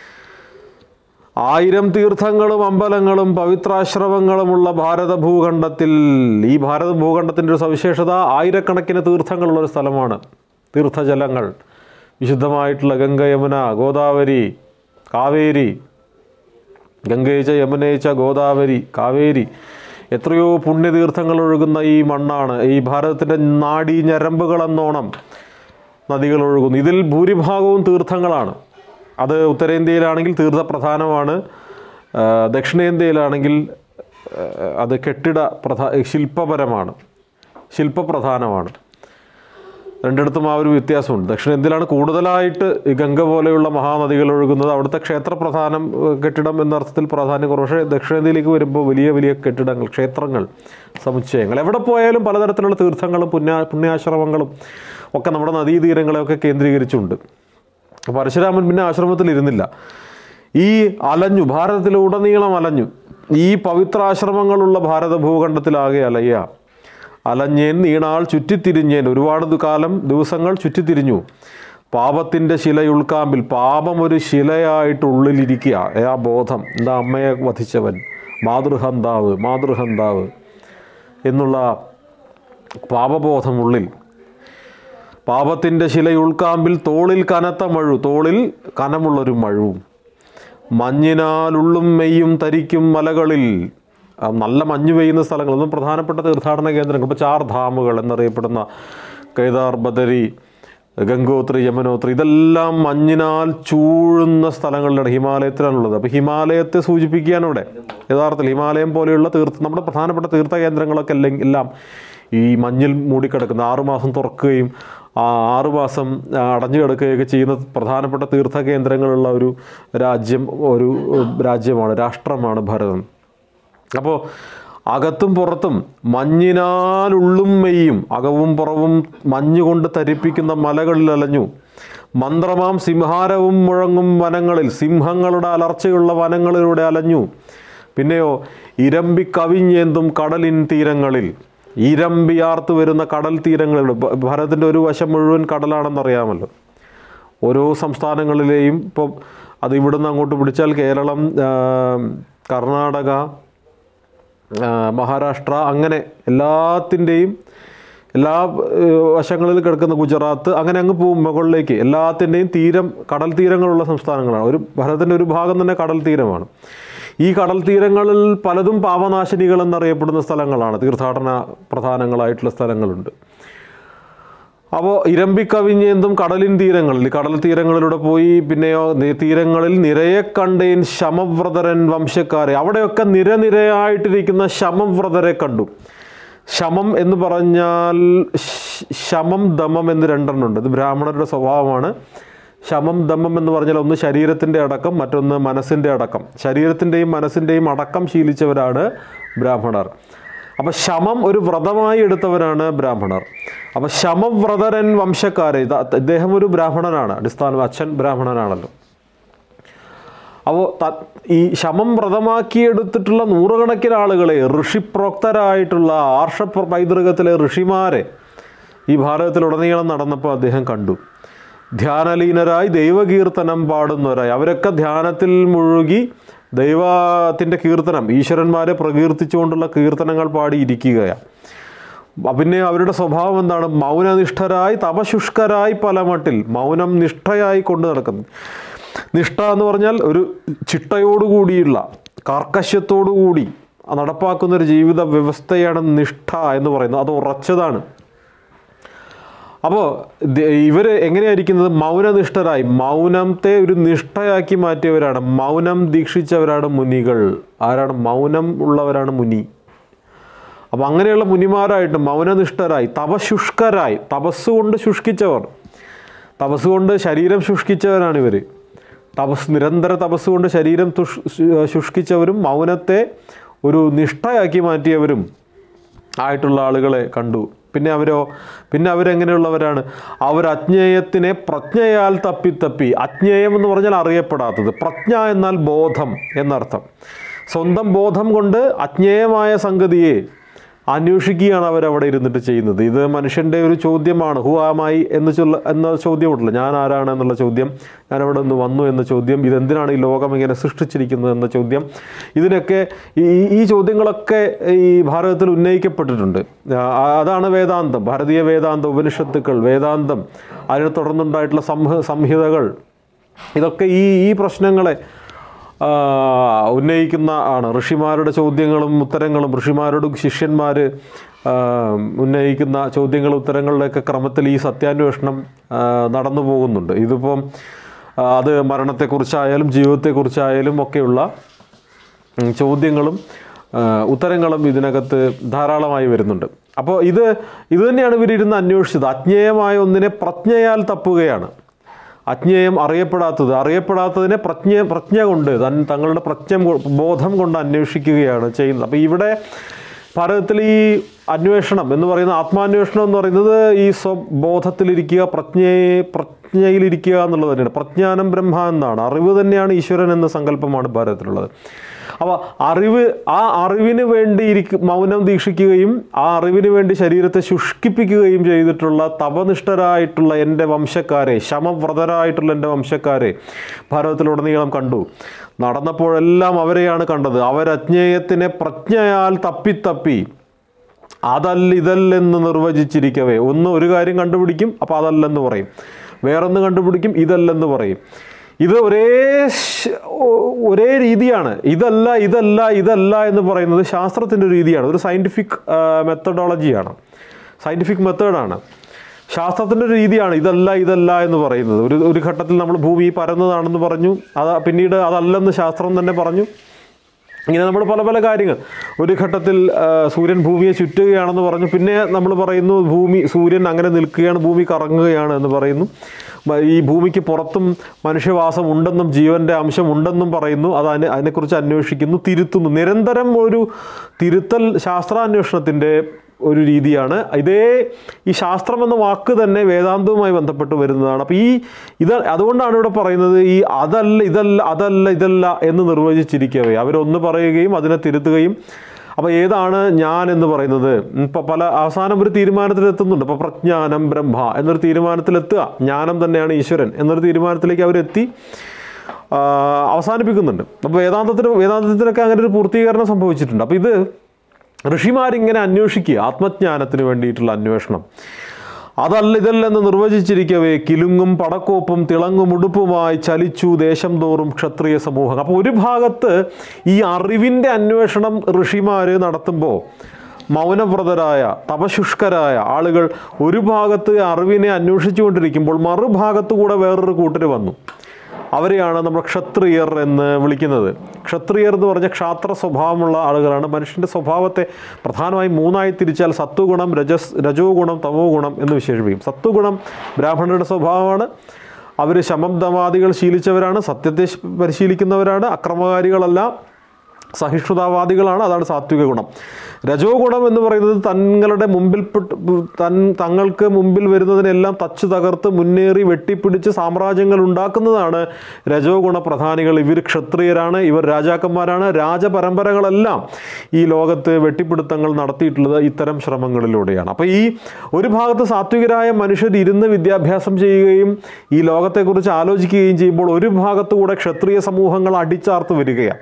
ആയിരം തീർത്ഥങ്ങളും അമ്പലങ്ങളും പവിത്രാശ്രമങ്ങളുമുള്ള ഭാരത ഭൂഖണ്ഡത്തിൽ, ഈ ഭാരത ഭൂഖണ്ഡത്തിൻ്റെ ഒരു സവിശേഷത ആയിരക്കണക്കിന് തീർത്ഥങ്ങളുള്ളൊരു സ്ഥലമാണ്. തീർത്ഥജലങ്ങൾ, വിശുദ്ധമായിട്ടുള്ള ഗംഗ, യമുന, ഗോദാവരി, കാവേരി, ഗംഗേച്ച യമുനേച്ച ഗോദാവരി, കാവേരി, എത്രയോ പുണ്യതീർത്ഥങ്ങൾ ഒഴുകുന്ന ഈ മണ്ണാണ്. ഈ ഭാരതത്തിൻ്റെ നാഡീ ഞരമ്പുകളെന്നോണം നദികൾ ഒഴുകുന്നു. ഇതിൽ ഭൂരിഭാഗവും തീർത്ഥങ്ങളാണ്. അത് ഉത്തരേന്ത്യയിലാണെങ്കിൽ തീർത്ഥപ്രധാനമാണ്, ദക്ഷിണേന്ത്യയിലാണെങ്കിൽ അത് കെട്ടിട പ്രധാ ശില്പപരമാണ്, ശില്പപ്രധാനമാണ്. രണ്ടിടത്തും ആ ഒരു വ്യത്യാസമുണ്ട്. ദക്ഷിണേന്ത്യയിലാണ് കൂടുതലായിട്ട് ഈ ഗംഗ പോലെയുള്ള മഹാനദികൾ ഒഴുകുന്നത്. അവിടുത്തെ ക്ഷേത്ര പ്രധാനം കെട്ടിടം എന്ന അർത്ഥത്തിൽ പ്രാധാന്യം കുറവ്. പക്ഷേ ദക്ഷിണേന്ത്യയിലേക്ക് വരുമ്പോൾ വലിയ വലിയ കെട്ടിടങ്ങൾ, ക്ഷേത്രങ്ങൾ, സമുച്ചയങ്ങൾ, എവിടെ പോയാലും പലതരത്തിലുള്ള തീർത്ഥങ്ങളും പുണ്യ പുണ്യാശ്രമങ്ങളും ഒക്കെ നമ്മുടെ നദീതീരങ്ങളെയൊക്കെ കേന്ദ്രീകരിച്ചുണ്ട്. പരശുരാമൻ പിന്നെ ആശ്രമത്തിലിരുന്നില്ല. ഈ അലഞ്ഞു, ഭാരതത്തിലുടനീളം അലഞ്ഞു. ഈ പവിത്രാശ്രമങ്ങളുള്ള ഭാരത ഭൂഖണ്ഡത്തിലാകെ അലയ്യ അലഞ്ഞേൻ നീണാൾ ചുറ്റിത്തിരിഞ്ഞേൻ, ഒരുപാട് കാലം ദിവസങ്ങൾ ചുറ്റിത്തിരിഞ്ഞു. പാപത്തിൻ്റെ ശിലയുൾക്കാമ്പിൽ, പാപം ഒരു ശിലയായിട്ട് ഉള്ളിലിരിക്കുക. ആ ബോധം, എന്താ അമ്മയെ വധിച്ചവൻ, മാതൃഹന്താവ് മാതൃഹന്താവ് എന്നുള്ള പാപബോധം ഉള്ളിൽ. പാപത്തിൻ്റെ ശിലയുൾക്കാമ്പിൽ തോളിൽ കനത്ത മഴു, തോളിൽ കനമുള്ളൊരു മഴുവും. മഞ്ഞിനാലുള്ളും മെയ്യും തരിക്കും മലകളിൽ, നല്ല മഞ്ഞ് പെയ്യുന്ന സ്ഥലങ്ങൾ, ഒന്നും പ്രധാനപ്പെട്ട തീർത്ഥാടന കേന്ദ്രങ്ങൾ. ഇപ്പോൾ ചാർ ധാമുകൾ എന്നറിയപ്പെടുന്ന കേദാർ, ബദരി, ഗംഗോത്രി, യമുനോത്രി, ഇതെല്ലാം മഞ്ഞിനാൽ ചൂഴുന്ന സ്ഥലങ്ങളിലാണ്, ഹിമാലയത്തിലാണുള്ളത്. അപ്പോൾ ഹിമാലയത്തെ സൂചിപ്പിക്കുകയാണ് ഇവിടെ യഥാർത്ഥത്തിൽ. ഹിമാലയം പോലെയുള്ള തീർത്ഥ നമ്മുടെ പ്രധാനപ്പെട്ട തീർത്ഥ കേന്ദ്രങ്ങളൊക്കെ അല്ലെങ്കിൽ എല്ലാം ഈ മഞ്ഞിൽ മൂടിക്കിടക്കുന്ന, ആറുമാസം തുറക്കുകയും ആറുമാസം അടഞ്ഞു കിടക്കുകയൊക്കെ ചെയ്യുന്ന പ്രധാനപ്പെട്ട തീർത്ഥ കേന്ദ്രങ്ങളുള്ള ഒരു രാജ്യം, ഒരു രാജ്യമാണ്, രാഷ്ട്രമാണ് ഭാരതം. അപ്പോൾ അകത്തും പുറത്തും മഞ്ഞിനാലുള്ളും മെയ്യും, അകവും പുറവും മഞ്ഞുകൊണ്ട് തരിപ്പിക്കുന്ന മലകളിൽ അലഞ്ഞു. മന്ത്രമാം സിംഹാരവും മുഴങ്ങും വനങ്ങളിൽ, സിംഹങ്ങളുടെ അലർച്ചയുള്ള വനങ്ങളിലൂടെ അലഞ്ഞു. പിന്നെയോ ഇരമ്പി കവിഞ്ഞേന്തും കടലിൻ തീരങ്ങളിൽ, ഇരമ്പിയാർത്ത് വരുന്ന കടൽ തീരങ്ങളിലൂടെ. ഭാരതത്തിൻ്റെ ഒരു വശം മുഴുവൻ കടലാണെന്നറിയാമല്ലോ. ഓരോ സംസ്ഥാനങ്ങളിലെയും ഇപ്പം അത് ഇവിടുന്ന് അങ്ങോട്ട് പിടിച്ചാൽ കേരളം, കർണാടക, മഹാരാഷ്ട്ര, അങ്ങനെ എല്ലാത്തിൻ്റെയും എല്ലാ വശങ്ങളിൽ കിടക്കുന്ന ഗുജറാത്ത്, അങ്ങനെ അങ്ങ് പോകും മുകളിലേക്ക്. എല്ലാത്തിൻ്റെയും തീരം, കടൽ തീരങ്ങളുള്ള സംസ്ഥാനങ്ങളാണ്. ഒരു ഭാരതത്തിൻ്റെ ഒരു ഭാഗം തന്നെ കടൽ തീരമാണ്. ഈ കടൽ തീരങ്ങളിൽ പലതും പാപനാശിനികൾ എന്നറിയപ്പെടുന്ന സ്ഥലങ്ങളാണ്, തീർത്ഥാടന പ്രധാനങ്ങളായിട്ടുള്ള സ്ഥലങ്ങളുണ്ട്. അപ്പോൾ ഇരമ്പിക്കവിഞ്ഞേന്തും കടലിൻ തീരങ്ങളിൽ, കടൽ തീരങ്ങളിലൂടെ പോയി. പിന്നെയോ തീരങ്ങളിൽ നിരയെ കണ്ടേൻ ശമവ്രതരൻ വംശക്കാരെ, അവിടെയൊക്കെ നിരനിരയായിട്ടിരിക്കുന്ന ശമവ്രതരെ കണ്ടു. ശമം എന്ന് പറഞ്ഞാൽ ശമം ദമം എന്ന് രണ്ടെണ്ണമുണ്ട്. ഇത് ബ്രാഹ്മണരുടെ സ്വഭാവമാണ്. ശമം ദമം എന്ന് പറഞ്ഞാൽ ഒന്ന് ശരീരത്തിൻ്റെ അടക്കം, മറ്റൊന്ന് മനസ്സിൻ്റെ അടക്കം. ശരീരത്തിൻ്റെയും മനസ്സിൻ്റെയും അടക്കം ശീലിച്ചവരാണ് ബ്രാഹ്മണർ. അപ്പം ശമം ഒരു വ്രതമായി എടുത്തവരാണ് ബ്രാഹ്മണർ. അപ്പം ശമവ്രതരൻ വംശക്കാരെ, ഇദ്ദേഹം ഒരു ബ്രാഹ്മണനാണ്, അടിസ്ഥാനം അച്ഛൻ ബ്രാഹ്മണനാണല്ലോ. അപ്പോൾ ഈ ശമം വ്രതമാക്കിയെടുത്തിട്ടുള്ള നൂറുകണക്കിന് ആളുകളെ, ഋഷിപ്രോക്തരായിട്ടുള്ള ആർഷ പൈതൃകത്തിലെ ഋഷിമാരെ ഈ ഭാരതത്തിലുടനീളം നടന്നപ്പോൾ അദ്ദേഹം കണ്ടു. ധ്യാനലീനരായി ദൈവകീർത്തനം പാടുന്നവരായി, അവരൊക്കെ ധ്യാനത്തിൽ മുഴുകി ദൈവത്തിൻ്റെ കീർത്തനം, ഈശ്വരന്മാരെ പ്രകീർത്തിച്ചുകൊണ്ടുള്ള കീർത്തനങ്ങൾ പാടിയിരിക്കുകയാണ്. പിന്നെ അവരുടെ സ്വഭാവം എന്താണ്? മൗനനിഷ്ഠരായി തപശുഷ്കരായി പല മട്ടിൽ, മൗനം നിഷ്ഠയായി കൊണ്ട് നടക്കുന്നു. നിഷ്ഠ എന്ന് പറഞ്ഞാൽ ഒരു ചിട്ടയോടുകൂടിയുള്ള, കാർക്കശ്യത്തോടുകൂടി നടപ്പാക്കുന്നൊരു ജീവിത വ്യവസ്ഥയാണ് നിഷ്ഠ എന്ന് പറയുന്നത്. അത് ഉറച്ചതാണ്. അപ്പോൾ ഇവർ എങ്ങനെയായിരിക്കുന്നത്? മൗനനിഷ്ഠരായി, മൗനത്തെ ഒരു നിഷ്ഠയാക്കി മാറ്റിയവരാണ്. മൗനം ദീക്ഷിച്ചവരാണ് മുനികൾ. ആരാണ്? മൗനം ഉള്ളവരാണ് മുനി. അപ്പം അങ്ങനെയുള്ള മുനിമാരായിട്ട് മൗനനിഷ്ഠരായി, തപശുഷ്കരായി, തപസ്സുകൊണ്ട് ശുഷ്കിച്ചവർ, തപസ്സുകൊണ്ട് ശരീരം ശുഷ്കിച്ചവരാണ് ഇവർ. തപസ് നിരന്തര തപസ്സുകൊണ്ട് ശരീരം ശുഷ്കിച്ചവരും മൗനത്തെ ഒരു നിഷ്ഠയാക്കി മാറ്റിയവരും ആയിട്ടുള്ള ആളുകളെ കണ്ടു. പിന്നെ അവരോ പിന്നെ അവരെങ്ങനെയുള്ളവരാണ്? അവർ അജ്ഞേയത്തിനെ പ്രജ്ഞയാൽ തപ്പിത്തപ്പി. അജ്ഞേയം എന്ന് പറഞ്ഞാൽ അറിയപ്പെടാത്തത്, പ്രജ്ഞ എന്നാൽ ബോധം എന്നർത്ഥം. സ്വന്തം ബോധം കൊണ്ട് അജ്ഞേയമായ സംഗതിയെ അന്വേഷിക്കുകയാണ് അവരവിടെ ഇരുന്നിട്ട് ചെയ്യുന്നത്. ഇത് മനുഷ്യൻ്റെ ഒരു ചോദ്യമാണ്. ഹു ആമായി എന്ന് ചൊല്ല എന്ന ചോദ്യമുണ്ടല്ലോ, ഞാൻ ആരാണ് എന്നുള്ള ചോദ്യം, ഞാൻ അവിടെ നിന്ന് വന്നു എന്ന ചോദ്യം, ഇതെന്തിനാണ് ഈ ലോകം ഇങ്ങനെ സൃഷ്ടിച്ചിരിക്കുന്നത് എന്ന ചോദ്യം, ഇതിനൊക്കെ ഈ ഈ ചോദ്യങ്ങളൊക്കെ ഈ ഭാരതത്തിൽ ഉന്നയിക്കപ്പെട്ടിട്ടുണ്ട്. അതാണ് വേദാന്തം, ഭാരതീയ വേദാന്തം, ഉപനിഷത്തുക്കൾ, വേദാന്തം, അതിനെ തുടർന്നുണ്ടായിട്ടുള്ള സംഹ സംഹിതകൾ, ഇതൊക്കെ ഈ ഈ പ്രശ്നങ്ങളെ ഉന്നയിക്കുന്ന ആണ്. ഋഷിമാരുടെ ചോദ്യങ്ങളും ഉത്തരങ്ങളും, ഋഷിമാരോട് ശിഷ്യന്മാർ ഉന്നയിക്കുന്ന ചോദ്യങ്ങളും ഉത്തരങ്ങളുടെയൊക്കെ ക്രമത്തിൽ ഈ സത്യാന്വേഷണം നടന്നു പോകുന്നുണ്ട്. ഇതിപ്പം അത് മരണത്തെക്കുറിച്ചായാലും ജീവിതത്തെക്കുറിച്ചായാലും ഒക്കെയുള്ള ചോദ്യങ്ങളും ഉത്തരങ്ങളും ഇതിനകത്ത് ധാരാളമായി വരുന്നുണ്ട്. അപ്പോൾ ഇത് ഇത് തന്നെയാണ് ഇവരിരുന്ന് അന്വേഷിച്ചത്. അജ്ഞേയമായ ഒന്നിനെ പ്രജ്ഞയാൽ തപ്പുകയാണ്. അജ്ഞേയം അറിയപ്പെടാത്തത് അറിയപ്പെടാത്തതിനെ പ്രജ്ഞ പ്രജ്ഞ കൊണ്ട് തൻ തങ്ങളുടെ പ്രജ്ഞ ബോധം കൊണ്ട് അന്വേഷിക്കുകയാണ് ചെയ്യുന്നത്. അപ്പോൾ ഇവിടെ ഭാരതത്തിൽ ഈ അന്വേഷണം എന്ന് പറയുന്ന ആത്മാന്വേഷണം എന്ന് പറയുന്നത് ഈ സ്വബോധത്തിലിരിക്കുക, പ്രജ്ഞയെ പ്രജ്ഞയിലിരിക്കുക എന്നുള്ളത് തന്നെയാണ്. പ്രജ്ഞാനം ബ്രഹ്മ എന്നാണ്. അറിവ് തന്നെയാണ് ഈശ്വരൻ എന്ന സങ്കല്പമാണ് ഭാരതത്തിലുള്ളത്. അപ്പോൾ അറിവ്, ആ അറിവിന് വേണ്ടി ഇരിക്ക മൗനം ദീക്ഷിക്കുകയും ആ അറിവിന് വേണ്ടി ശരീരത്തെ ശുഷ്കിപ്പിക്കുകയും ചെയ്തിട്ടുള്ള തപനിഷ്ഠരായിട്ടുള്ള എൻ്റെ വംശക്കാരെ, ശമവ്രതരായിട്ടുള്ള എൻ്റെ വംശക്കാരെ ഭാരതത്തിലുടനീളം കണ്ടു. നടന്നപ്പോഴെല്ലാം അവരെയാണ് കണ്ടത്. അവരജ്ഞേയത്തിനെ പ്രജ്ഞയാൽ തപ്പിത്തപ്പി അതല്ല ഇതല്ലെന്ന് നിർവചിച്ചിരിക്കവേ, ഒന്ന് ഒരു കാര്യം കണ്ടുപിടിക്കും, അപ്പോൾ അതല്ലെന്ന് പറയും. വേറൊന്ന് കണ്ടുപിടിക്കും, ഇതല്ലെന്ന് പറയും. ഇത് ഒരേ ഒരേ രീതിയാണ്. ഇതല്ല ഇതല്ല ഇതല്ല എന്ന് പറയുന്നത് ശാസ്ത്രത്തിൻ്റെ രീതിയാണ്, ഒരു സയൻറ്റിഫിക് മെത്തഡോളജിയാണ്, സയൻറ്റിഫിക് മെത്തേഡാണ്, ശാസ്ത്രത്തിൻ്റെ ഒരു രീതിയാണ്. ഇതല്ല ഇതല്ല എന്ന് പറയുന്നത്. ഒരു ഒരു ഘട്ടത്തിൽ നമ്മൾ ഭൂമി പരന്നതാണെന്ന് പറഞ്ഞു, അത് പിന്നീട് അതല്ലെന്ന് ശാസ്ത്രം തന്നെ പറഞ്ഞു. ഇങ്ങനെ നമ്മൾ പല പല കാര്യങ്ങൾ, ഒരു ഘട്ടത്തിൽ സൂര്യൻ ഭൂമിയെ ചുറ്റുകയാണെന്ന് പറഞ്ഞു, പിന്നെ നമ്മൾ പറയുന്നു ഭൂമി സൂര്യൻ അങ്ങനെ നിൽക്കുകയാണ്, ഭൂമി കറങ്ങുകയാണ് എന്ന് പറയുന്നു. ഈ ഭൂമിക്ക് പുറത്തും മനുഷ്യവാസം ഉണ്ടെന്നും ജീവൻ്റെ അംശം ഉണ്ടെന്നും പറയുന്നു. അത് അതിനെ അതിനെക്കുറിച്ച് അന്വേഷിക്കുന്നു, തിരുത്തുന്നു. നിരന്തരം ഒരു തിരുത്തൽ ശാസ്ത്രാന്വേഷണത്തിൻ്റെ ഒരു രീതിയാണ്. ഇതേ ഈ ശാസ്ത്രം എന്ന വാക്ക് തന്നെ വേദാന്തവുമായി ബന്ധപ്പെട്ട് വരുന്നതാണ്. അപ്പോൾ ഈ ഇത് അതുകൊണ്ടാണ് ഇവിടെ പറയുന്നത് ഈ അതല്ല ഇതല്ല അതല്ല ഇതല്ല എന്ന് നിർവചിച്ചിരിക്കവേ, അവരൊന്ന് പറയുകയും അതിനെ തിരുത്തുകയും. അപ്പോൾ ഏതാണ് ഞാൻ എന്ന് പറയുന്നത്? ഇപ്പോൾ പല അവസാനം ഒരു തീരുമാനത്തിലെത്തുന്നുണ്ട്. ഇപ്പോൾ പ്രജ്ഞാനം ബ്രഹ്മ എന്നൊരു തീരുമാനത്തിലെത്തുക, ജ്ഞാനം തന്നെയാണ് ഈശ്വരൻ എന്നൊരു തീരുമാനത്തിലേക്ക് അവരെത്തി അവസാനിപ്പിക്കുന്നുണ്ട്. അപ്പോൾ വേദാന്തത്തിന് വേദാന്തത്തിനൊക്കെ അങ്ങനെ ഒരു പൂർത്തീകരണം സംഭവിച്ചിട്ടുണ്ട്. അപ്പോൾ ഇത് ഋഷിമാരിങ്ങനെ അന്വേഷിക്കുക, ആത്മജ്ഞാനത്തിന് വേണ്ടിയിട്ടുള്ള അന്വേഷണം. അതല്ല ഇതല്ലെന്ന് നിർവചിച്ചിരിക്കവേ കിലുങ്ങും പടക്കോപ്പും തിളങ്ങും ഉടുപ്പുമായി ചലിച്ചു ദേശം തോറും ക്ഷത്രിയ സമൂഹം. അപ്പോൾ ഒരു ഭാഗത്ത് ഈ അറിവിൻ്റെ അന്വേഷണം ഋഷിമാർ നടത്തുമ്പോൾ മൗനവ്രതരായ തപശുഷ്കരായ ആളുകൾ ഒരു ഭാഗത്ത് അറിവിനെ അന്വേഷിച്ചു കൊണ്ടിരിക്കുമ്പോൾ മറുഭാഗത്തു കൂടെ വേറൊരു കൂട്ടർ വന്നു. അവരെയാണ് നമ്മൾ ക്ഷത്രിയർ എന്ന് വിളിക്കുന്നത്. ക്ഷത്രിയർ എന്ന് പറഞ്ഞാൽ ക്ഷാത്ര സ്വഭാവമുള്ള ആളുകളാണ്. മനുഷ്യൻ്റെ സ്വഭാവത്തെ പ്രധാനമായും മൂന്നായി തിരിച്ചാൽ സത്വഗുണം, രജസ് രജോ ഗുണം, തമോ ഗുണം എന്ന് വിശേഷിപ്പിക്കും. സത്വഗുണം ബ്രാഹ്മണരുടെ സ്വഭാവമാണ്. അവർ ശമം ദമാദികൾ ശീലിച്ചവരാണ്, സത്യത്തെ പരിശീലിക്കുന്നവരാണ്, അക്രമകാരികളല്ല, സഹിഷ്ണുതാവാദികളാണ്. അതാണ് സാത്വിക ഗുണം. രജോ ഗുണം എന്ന് പറയുന്നത് തങ്ങളുടെ മുമ്പിൽ തൻ തങ്ങൾക്ക് മുമ്പിൽ വരുന്നതിനെല്ലാം തച്ചു തകർത്ത് മുന്നേറി വെട്ടിപ്പിടിച്ച് സാമ്രാജ്യങ്ങൾ ഉണ്ടാക്കുന്നതാണ് രജോ ഗുണ പ്രധാനികൾ. ഇവർ ക്ഷത്രിയരാണ്, ഇവർ രാജാക്കന്മാരാണ്. രാജപരമ്പരകളെല്ലാം ഈ ലോകത്ത് വെട്ടിപ്പിടുത്തങ്ങൾ നടത്തിയിട്ടുള്ളത് ഇത്തരം ശ്രമങ്ങളിലൂടെയാണ്. അപ്പോൾ ഈ ഒരു ഭാഗത്ത് സാത്വികരായ മനുഷ്യർ ഇരുന്ന് വിദ്യാഭ്യാസം ചെയ്യുകയും ഈ ലോകത്തെക്കുറിച്ച് ആലോചിക്കുകയും ചെയ്യുമ്പോൾ ഒരു ഭാഗത്തുകൂടെ ക്ഷത്രിയ സമൂഹങ്ങൾ അടിച്ചാർത്ത് വരികയാണ്.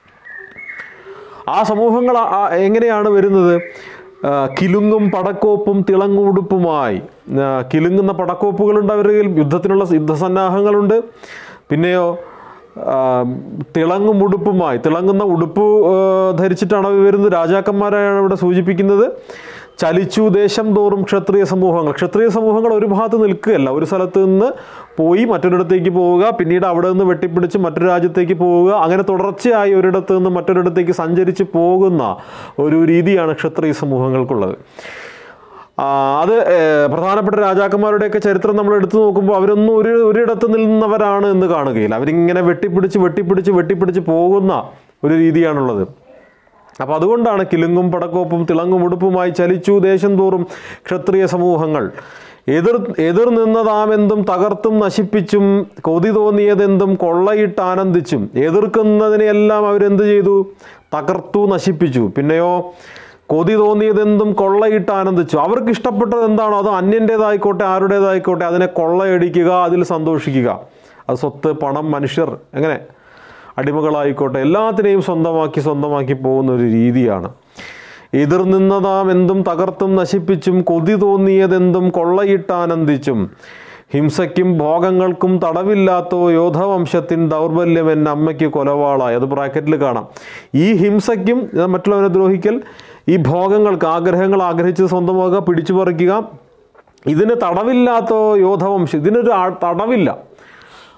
ആ സമൂഹങ്ങൾ എങ്ങനെയാണ് വരുന്നത്? കിലുങ്ങും പടക്കോപ്പും തിളങ്ങുടുപ്പുമായി. കിലുങ്ങുന്ന പടക്കോപ്പുകളുണ്ട് അവരിൽ, യുദ്ധത്തിനുള്ള യുദ്ധസന്നാഹങ്ങളുണ്ട്. പിന്നെയോ തിളങ്ങും ഉടുപ്പുമായി, തിളങ്ങുന്ന ഉടുപ്പ് ധരിച്ചിട്ടാണ് അവർ വരുന്നത്. രാജാക്കന്മാരാണ് ഇവിടെ സൂചിപ്പിക്കുന്നത്. ചലിച്ചു ദേശം തോറും ക്ഷത്രിയ സമൂഹങ്ങൾ. ക്ഷത്രിയ സമൂഹങ്ങൾ ഒരു ഭാഗത്ത് നിൽക്കുകയല്ല, ഒരു സ്ഥലത്ത് നിന്ന് പോയി മറ്റൊരിടത്തേക്ക് പോവുക, പിന്നീട് അവിടെ നിന്ന് വെട്ടിപ്പിടിച്ച് മറ്റൊരു രാജ്യത്തേക്ക് പോവുക, അങ്ങനെ തുടർച്ചയായി ഒരിടത്ത് നിന്ന് മറ്റൊരിടത്തേക്ക് സഞ്ചരിച്ച് പോകുന്ന ഒരു രീതിയാണ് ക്ഷത്രിയ സമൂഹങ്ങൾക്കുള്ളത്. അത് പ്രധാനപ്പെട്ട രാജാക്കന്മാരുടെയൊക്കെ ചരിത്രം നമ്മൾ എടുത്തു നോക്കുമ്പോൾ അവരൊന്നും ഒരു ഒരിടത്ത് നിന്നവരാണ് എന്ന് കാണുകയില്ല. അവരിങ്ങനെ വെട്ടിപ്പിടിച്ച് വെട്ടിപ്പിടിച്ച് വെട്ടിപ്പിടിച്ച് പോകുന്ന ഒരു രീതിയാണുള്ളത്. അപ്പോൾ അതുകൊണ്ടാണ് കിലുങ്ങും പടക്കോപ്പും തിളങ്ങും ഉടുപ്പുമായി ചലിച്ചു ദേശം തോറും ക്ഷത്രിയ സമൂഹങ്ങൾ. എതിർ എതിർ നിന്നതാമെന്തും തകർത്തും നശിപ്പിച്ചും കൊതി തോന്നിയതെന്തും കൊള്ളയിട്ട് ആനന്ദിച്ചും. എതിർക്കുന്നതിനെയെല്ലാം അവരെന്ത് ചെയ്തു? തകർത്തു, നശിപ്പിച്ചു. പിന്നെയോ കൊതി തോന്നിയതെന്തും കൊള്ളയിട്ട് ആനന്ദിച്ചു. അവർക്ക് ഇഷ്ടപ്പെട്ടത് എന്താണോ അത് അന്യൻ്റേതായിക്കോട്ടെ ആരുടേതായിക്കോട്ടെ അതിനെ കൊള്ളയടിക്കുക, അതിൽ സന്തോഷിക്കുക. അത് സ്വത്ത്, പണം, മനുഷ്യർ, എങ്ങനെ അടിമകളായിക്കോട്ടെ എല്ലാത്തിനെയും സ്വന്തമാക്കി സ്വന്തമാക്കി പോകുന്ന ഒരു രീതിയാണ്. എതിർ നിന്നതാം എന്തും തകർത്തും നശിപ്പിച്ചും കൊതി തോന്നിയതെന്തും കൊള്ളയിട്ടാനന്ദിച്ചും. ഹിംസയ്ക്കും ഭോഗങ്ങൾക്കും തടവില്ലാത്തോ യോധവംശത്തിൻ ദൗർബല്യം എന്ന അമ്മയ്ക്ക് കൊലവാളായി. അത് ബ്രാക്കറ്റിൽ കാണാം. ഈ ഹിംസയ്ക്കും മറ്റുള്ളവനെ ദ്രോഹിക്കൽ, ഈ ഭോഗങ്ങൾക്ക് ആഗ്രഹങ്ങൾ ആഗ്രഹിച്ച് സ്വന്തമാക്കുക, പിടിച്ചു പറിക്കുക, ഇതിന് തടവില്ലാത്തോ യോധവംശം. ഇതിനൊരു തടവില്ല.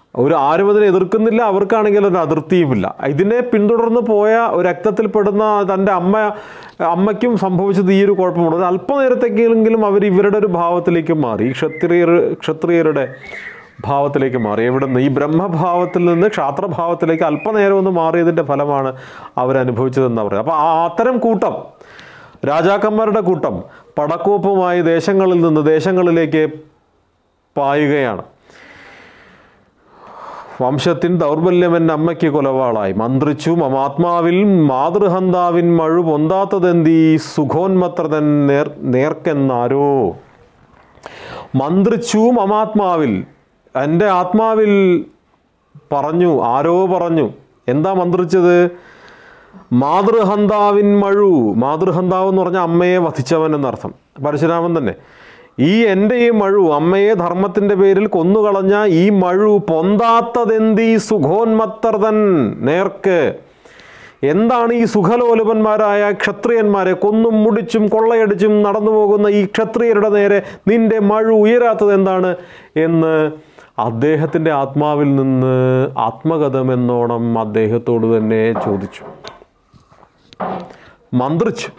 ഒരു ആരും അതിനെ എതിർക്കുന്നില്ല, അവർക്കാണെങ്കിൽ ഒരു അതിർത്തിയുമില്ല. ഇതിനെ പിന്തുടർന്ന് പോയ ഒരു രക്തത്തിൽപ്പെടുന്ന തൻ്റെ അമ്മ അമ്മയ്ക്കും സംഭവിച്ചത് ഈ ഒരു കുഴപ്പമുണ്ട്. അത് അല്പനേരത്തേക്കെങ്കിലും അവർ ഇവരുടെ ഒരു ഭാവത്തിലേക്ക് മാറി, ഈ ക്ഷത്രിയർ ക്ഷത്രിയരുടെ ഭാവത്തിലേക്ക് മാറി. എവിടുന്ന്? ഈ ബ്രഹ്മഭാവത്തിൽ നിന്ന് ക്ഷാത്രഭാവത്തിലേക്ക് അല്പനേരം ഒന്ന് മാറിയതിൻ്റെ ഫലമാണ് അവരനുഭവിച്ചതെന്ന് പറയുന്നത്. അപ്പോൾ ആ അത്തരം കൂട്ടം, രാജാക്കന്മാരുടെ കൂട്ടം പടക്കോപ്പുമായി ദേശങ്ങളിൽ നിന്ന് ദേശങ്ങളിലേക്ക് പായുകയാണ്. വംശത്തിൻ ദൗർബല്യം എൻ്റെ അമ്മയ്ക്ക് കൊലവാളായി, മന്ത്രിച്ചു മമാത്മാവിൽ മാതൃഹന്താവിൻ മഴു പൊന്താത്തതെന്തീ സുഖോന്മത്രതൻ നേർ നേർക്കെന്നാരോ. മന്ത്രിച്ചു മമാത്മാവിൽ, എൻ്റെ ആത്മാവിൽ പറഞ്ഞു, ആരോ പറഞ്ഞു. എന്താ മന്ത്രിച്ചത്? മാതൃഹന്താവിൻ മഴു. മാതൃഹന്താവ് എന്ന് പറഞ്ഞാൽ അമ്മയെ വധിച്ചവൻ എന്നർത്ഥം, പരശുരാമൻ തന്നെ. ഈ എൻ്റെ ഈ മഴു, അമ്മയെ ധർമ്മത്തിൻ്റെ പേരിൽ കൊന്നുകളഞ്ഞ ഈ മഴു പൊന്താത്തതെന്തീ സുഖോന്മത്തർതൻ നേർക്ക്. എന്താണ് ഈ സുഖലോലുപന്മാരായ ക്ഷത്രിയന്മാരെ കൊന്നും മുടിച്ചും കൊള്ളയടിച്ചും നടന്നു പോകുന്ന ഈ ക്ഷത്രിയരുടെ നേരെ നിന്റെ മഴു ഉയരാത്തത് എന്താണ് എന്ന് അദ്ദേഹത്തിൻ്റെ ആത്മാവിൽ നിന്ന് ആത്മഗതമെന്നോണം അദ്ദേഹത്തോട് തന്നെ ചോദിച്ചു, മന്ത്രിച്ചു.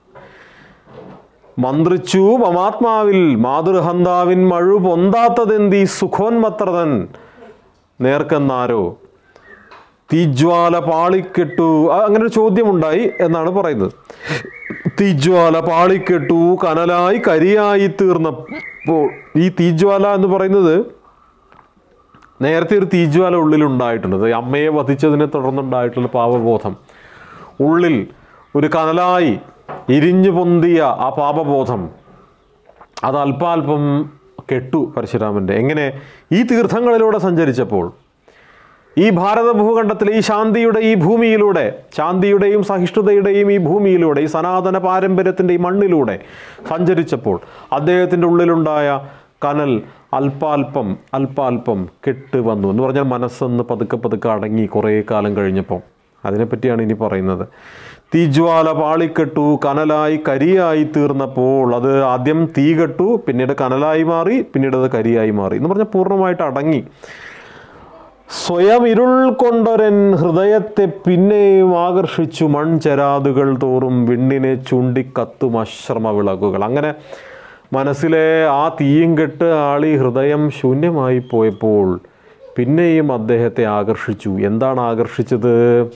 മന്ത്രിച്ചു മമാത്മാവിൽ മാതൃഹന്താവിൻ മഴു പൊന്താത്തതെന്തീ സുഖോന്മത്രതൻ നേർക്കെന്നാരോ. തീജ്വാല പാളിക്കെട്ടു, അങ്ങനെ ഒരു ചോദ്യമുണ്ടായി എന്നാണ് പറയുന്നത്. തീജ്വാല പാളിക്കെട്ടു കനലായി കരിയായി തീർന്നപ്പോൾ, ഈ തീജ്വാല എന്ന് പറയുന്നത് നേരത്തെ ഒരു തീജ്വാല ഉള്ളിലുണ്ടായിട്ടുണ്ട്. അമ്മയെ വധിച്ചതിനെ തുടർന്നുണ്ടായിട്ടുള്ള പാപബോധം ഉള്ളിൽ ഒരു കനലായി ഇരിഞ്ഞു പൊന്തിയ ആ പാപബോധം അത് അല്പാൽപ്പം കെട്ടു പരശുരാമൻ്റെ. എങ്ങനെ? ഈ തീർത്ഥങ്ങളിലൂടെ സഞ്ചരിച്ചപ്പോൾ, ഈ ഭാരത ഭൂഖണ്ഡത്തിലെ ഈ ശാന്തിയുടെ ഈ ഭൂമിയിലൂടെ, ശാന്തിയുടെയും സഹിഷ്ണുതയുടെയും ഈ ഭൂമിയിലൂടെ, ഈ സനാതന പാരമ്പര്യത്തിൻ്റെ ഈ മണ്ണിലൂടെ സഞ്ചരിച്ചപ്പോൾ അദ്ദേഹത്തിൻ്റെ ഉള്ളിലുണ്ടായ കനൽ അല്പാൽപ്പം അല്പാൽപ്പം കെട്ട് വന്നു എന്ന് പറഞ്ഞാൽ മനസ്സൊന്ന് പതുക്കെ പതുക്കെ അടങ്ങി കുറേ കാലം കഴിഞ്ഞപ്പോൾ. അതിനെപ്പറ്റിയാണ് ഇനി പറയുന്നത്. തീജ്വാല പാളിക്കെട്ടു കനലായി കരിയായി തീർന്നപ്പോൾ, അത് ആദ്യം തീ കെട്ടു, പിന്നീട് കനലായി മാറി, പിന്നീട് അത് കരിയായി മാറി എന്ന് പറഞ്ഞാൽ പൂർണ്ണമായിട്ട് അടങ്ങി. സ്വയം ഇരുൾ കൊണ്ടൊരൻ ഹൃദയത്തെ പിന്നെയും ആകർഷിച്ചു മൺചരാതുകൾ തോറും വിണ്ണിനെ ചൂണ്ടിക്കത്തും അശ്രമ വിളക്കുകൾ. അങ്ങനെ മനസ്സിലെ ആ തീയും കെട്ട് ആളി ഹൃദയം ശൂന്യമായി പോയപ്പോൾ പിന്നെയും അദ്ദേഹത്തെ ആകർഷിച്ചു. എന്താണ് ആകർഷിച്ചത്?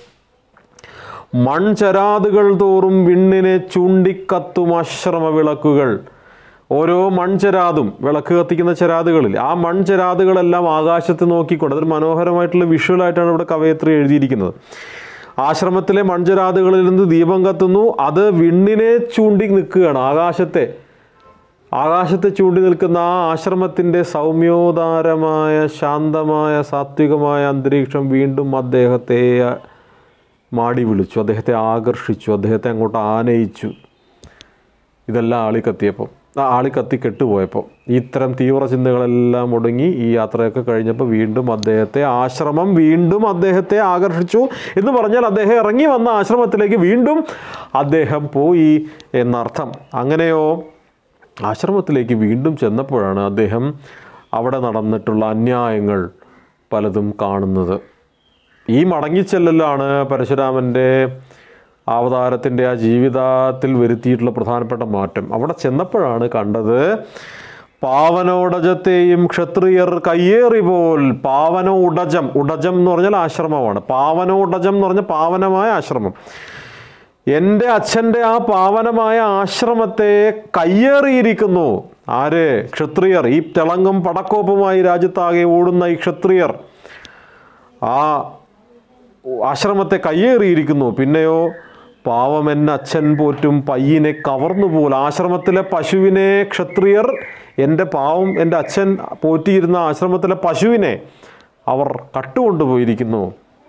മൺചരാതുകൾ തോറും വിണ്ണിനെ ചൂണ്ടിക്കത്തും അശ്രമ വിളക്കുകൾ. ഓരോ മൺചരാതും, വിളക്ക് കത്തിക്കുന്ന ചരാതുകളിൽ, ആ മൺചരാതുകളെല്ലാം ആകാശത്ത് നോക്കിക്കൊണ്ട്, അതൊരു മനോഹരമായിട്ടുള്ള വിഷ്വലായിട്ടാണ് ഇവിടെ കവയത്രി എഴുതിയിരിക്കുന്നത്. ആശ്രമത്തിലെ മൺചരാതുകളിൽ നിന്ന് ദീപം കത്തുന്നു, അത് വിണ്ണിനെ ചൂണ്ടി നിൽക്കുകയാണ്, ആകാശത്തെ ആകാശത്തെ ചൂണ്ടി നിൽക്കുന്ന ആ ആശ്രമത്തിൻ്റെ സൗമ്യോദാരമായ ശാന്തമായ സാത്വികമായ അന്തരീക്ഷം വീണ്ടും അദ്ദേഹത്തെ മാടി വിളിച്ചു, അദ്ദേഹത്തെ ആകർഷിച്ചു, അദ്ദേഹത്തെ അങ്ങോട്ട് ആനയിച്ചു. ഇതെല്ലാം ആളി കത്തിയപ്പോൾ, ആ ആളി കത്തി കെട്ടുപോയപ്പോൾ, ഇത്തരം തീവ്ര ചിന്തകളെല്ലാം ഒടുങ്ങി ഈ യാത്രയൊക്കെ കഴിഞ്ഞപ്പോൾ വീണ്ടും അദ്ദേഹത്തെ ആശ്രമം വീണ്ടും അദ്ദേഹത്തെ ആകർഷിച്ചു എന്ന് പറഞ്ഞാൽ അദ്ദേഹം ഇറങ്ങി വന്ന ആശ്രമത്തിലേക്ക് വീണ്ടും അദ്ദേഹം പോയി എന്നർത്ഥം. അങ്ങനെയോ ആശ്രമത്തിലേക്ക് വീണ്ടും ചെന്നപ്പോഴാണ് അദ്ദേഹം അവിടെ നടന്നിട്ടുള്ള അന്യായങ്ങൾ പലതും കാണുന്നത്. ഈ മടങ്ങിച്ചെല്ലലാണ് പരശുരാമൻ്റെ അവതാരത്തിൻ്റെ ആ ജീവിതത്തിൽ വരുത്തിയിട്ടുള്ള പ്രധാനപ്പെട്ട മാറ്റം. അവിടെ ചെന്നപ്പോഴാണ് കണ്ടത് പാവനോടജത്തെയും ക്ഷത്രിയർ കയ്യേറി പോൽ. പാവനോ ഉടജം, ഉടജം എന്ന് പറഞ്ഞാൽ ആശ്രമമാണ്. പാവനോടജം എന്ന് പറഞ്ഞാൽ പാവനമായ ആശ്രമം. എൻ്റെ അച്ഛൻ്റെ ആ പാവനമായ ആശ്രമത്തെ കയ്യേറിയിരിക്കുന്നു. ആര്? ക്ഷത്രിയർ. ഈ തിളങ്ങും പടക്കോപ്പുമായി രാജ്യത്താകെ ഓടുന്ന ഈ ക്ഷത്രിയർ ആ ആശ്രമത്തെ കയ്യേറിയിരിക്കുന്നു. പിന്നെയോ പാവം എന്നെ അച്ഛൻ പോറ്റും പയ്യനെ കവർന്നുപോൽ. ആശ്രമത്തിലെ പശുവിനെ ക്ഷത്രിയർ, എൻ്റെ പാവം എൻ്റെ അച്ഛൻ പോറ്റിയിരുന്ന ആശ്രമത്തിലെ പശുവിനെ അവർ കട്ടുകൊണ്ടുപോയിരിക്കുന്നു.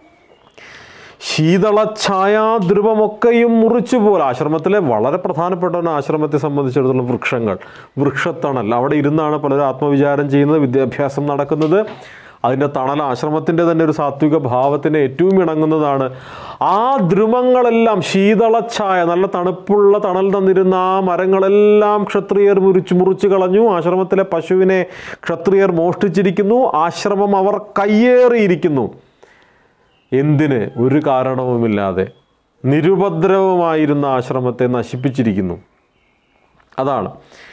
ശീതള ഛായാദ്രുവമൊക്കെയും മുറിച്ചു പോലെ. ആശ്രമത്തിലെ വളരെ പ്രധാനപ്പെട്ട ആശ്രമത്തെ സംബന്ധിച്ചിടത്തോളം വൃക്ഷങ്ങൾ, വൃക്ഷത്തണൽ, അവിടെ ഇരുന്നാണ് പലരും ആത്മവിചാരം ചെയ്യുന്നത്, വിദ്യാഭ്യാസം നടക്കുന്നത്. അതിൻ്റെ തണൽ ആശ്രമത്തിൻ്റെ തന്നെ ഒരു സാത്വിക ഭാവത്തിന് ഏറ്റവും ഇണങ്ങുന്നതാണ്. ആ ദ്രുമങ്ങളെല്ലാം ശീതളച്ഛായ, നല്ല തണുപ്പുള്ള തണൽ തന്നിരുന്ന ആ മരങ്ങളെല്ലാം ക്ഷത്രിയർ മുറിച്ച് മുറിച്ച് കളഞ്ഞു. ആശ്രമത്തിലെ പശുവിനെ ക്ഷത്രിയർ മോഷ്ടിച്ചിരിക്കുന്നു. ആശ്രമം അവർ കയ്യേറിയിരിക്കുന്നു. എന്തിന്? ഒരു കാരണവുമില്ലാതെ നിരുപദ്രവമായിരുന്ന ആശ്രമത്തെ നശിപ്പിച്ചിരിക്കുന്നു. അതാണ്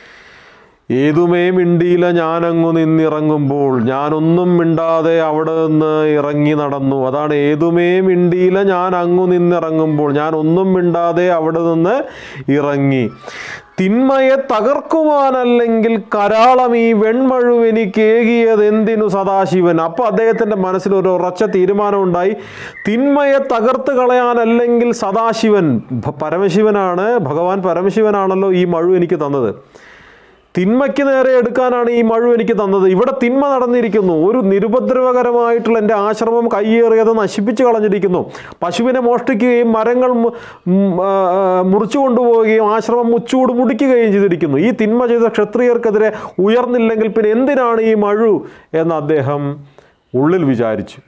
ഏതുമേ മിണ്ടിയില ഞാനങ്ങു നിന്നിറങ്ങുമ്പോൾ, ഞാനൊന്നും മിണ്ടാതെ അവിടെ നിന്ന് ഇറങ്ങി നടന്നു. അതാണ് ഏതുമേ മിണ്ടിയില ഞാൻ അങ്ങു നിന്നിറങ്ങുമ്പോൾ, ഞാൻ ഒന്നും മിണ്ടാതെ അവിടെ നിന്ന് ഇറങ്ങി. തിന്മയെ തകർക്കുവാനല്ലെങ്കിൽ കരാളം ഈ വെൺമഴുവെനിക്ക് ഏകിയത് എന്തിനു സദാശിവൻ. അപ്പോൾ അദ്ദേഹത്തിൻ്റെ മനസ്സിൽ ഒരു ഉറച്ച തീരുമാനമുണ്ടായി. തിന്മയെ തകർത്ത് കളയാനല്ലെങ്കിൽ സദാശിവൻ, പരമശിവനാണ്, ഭഗവാൻ പരമശിവനാണല്ലോ ഈ മഴു എനിക്ക് തന്നത്. തിന്മയ്ക്ക് നേരെ എടുക്കാനാണ് ഈ മഴു എനിക്ക് തന്നത്. ഇവിടെ തിന്മ നടന്നിരിക്കുന്നു. ഒരു നിരുപദ്രവകരമായിട്ടുള്ള എൻ്റെ ആശ്രമം കയ്യേറിയത് നശിപ്പിച്ച് കളഞ്ഞിരിക്കുന്നു. പശുവിനെ മോഷ്ടിക്കുകയും മരങ്ങൾ മുറിച്ചു കൊണ്ടുപോവുകയും ആശ്രമം മുച്ചൂട് മുടിക്കുകയും ചെയ്തിരിക്കുന്നു. ഈ തിന്മ ചെയ്ത ക്ഷത്രിയർക്കെതിരെ ഉയർന്നില്ലെങ്കിൽ പിന്നെ എന്തിനാണ് ഈ മഴു എന്ന് അദ്ദേഹം ഉള്ളിൽ വിചാരിച്ചു.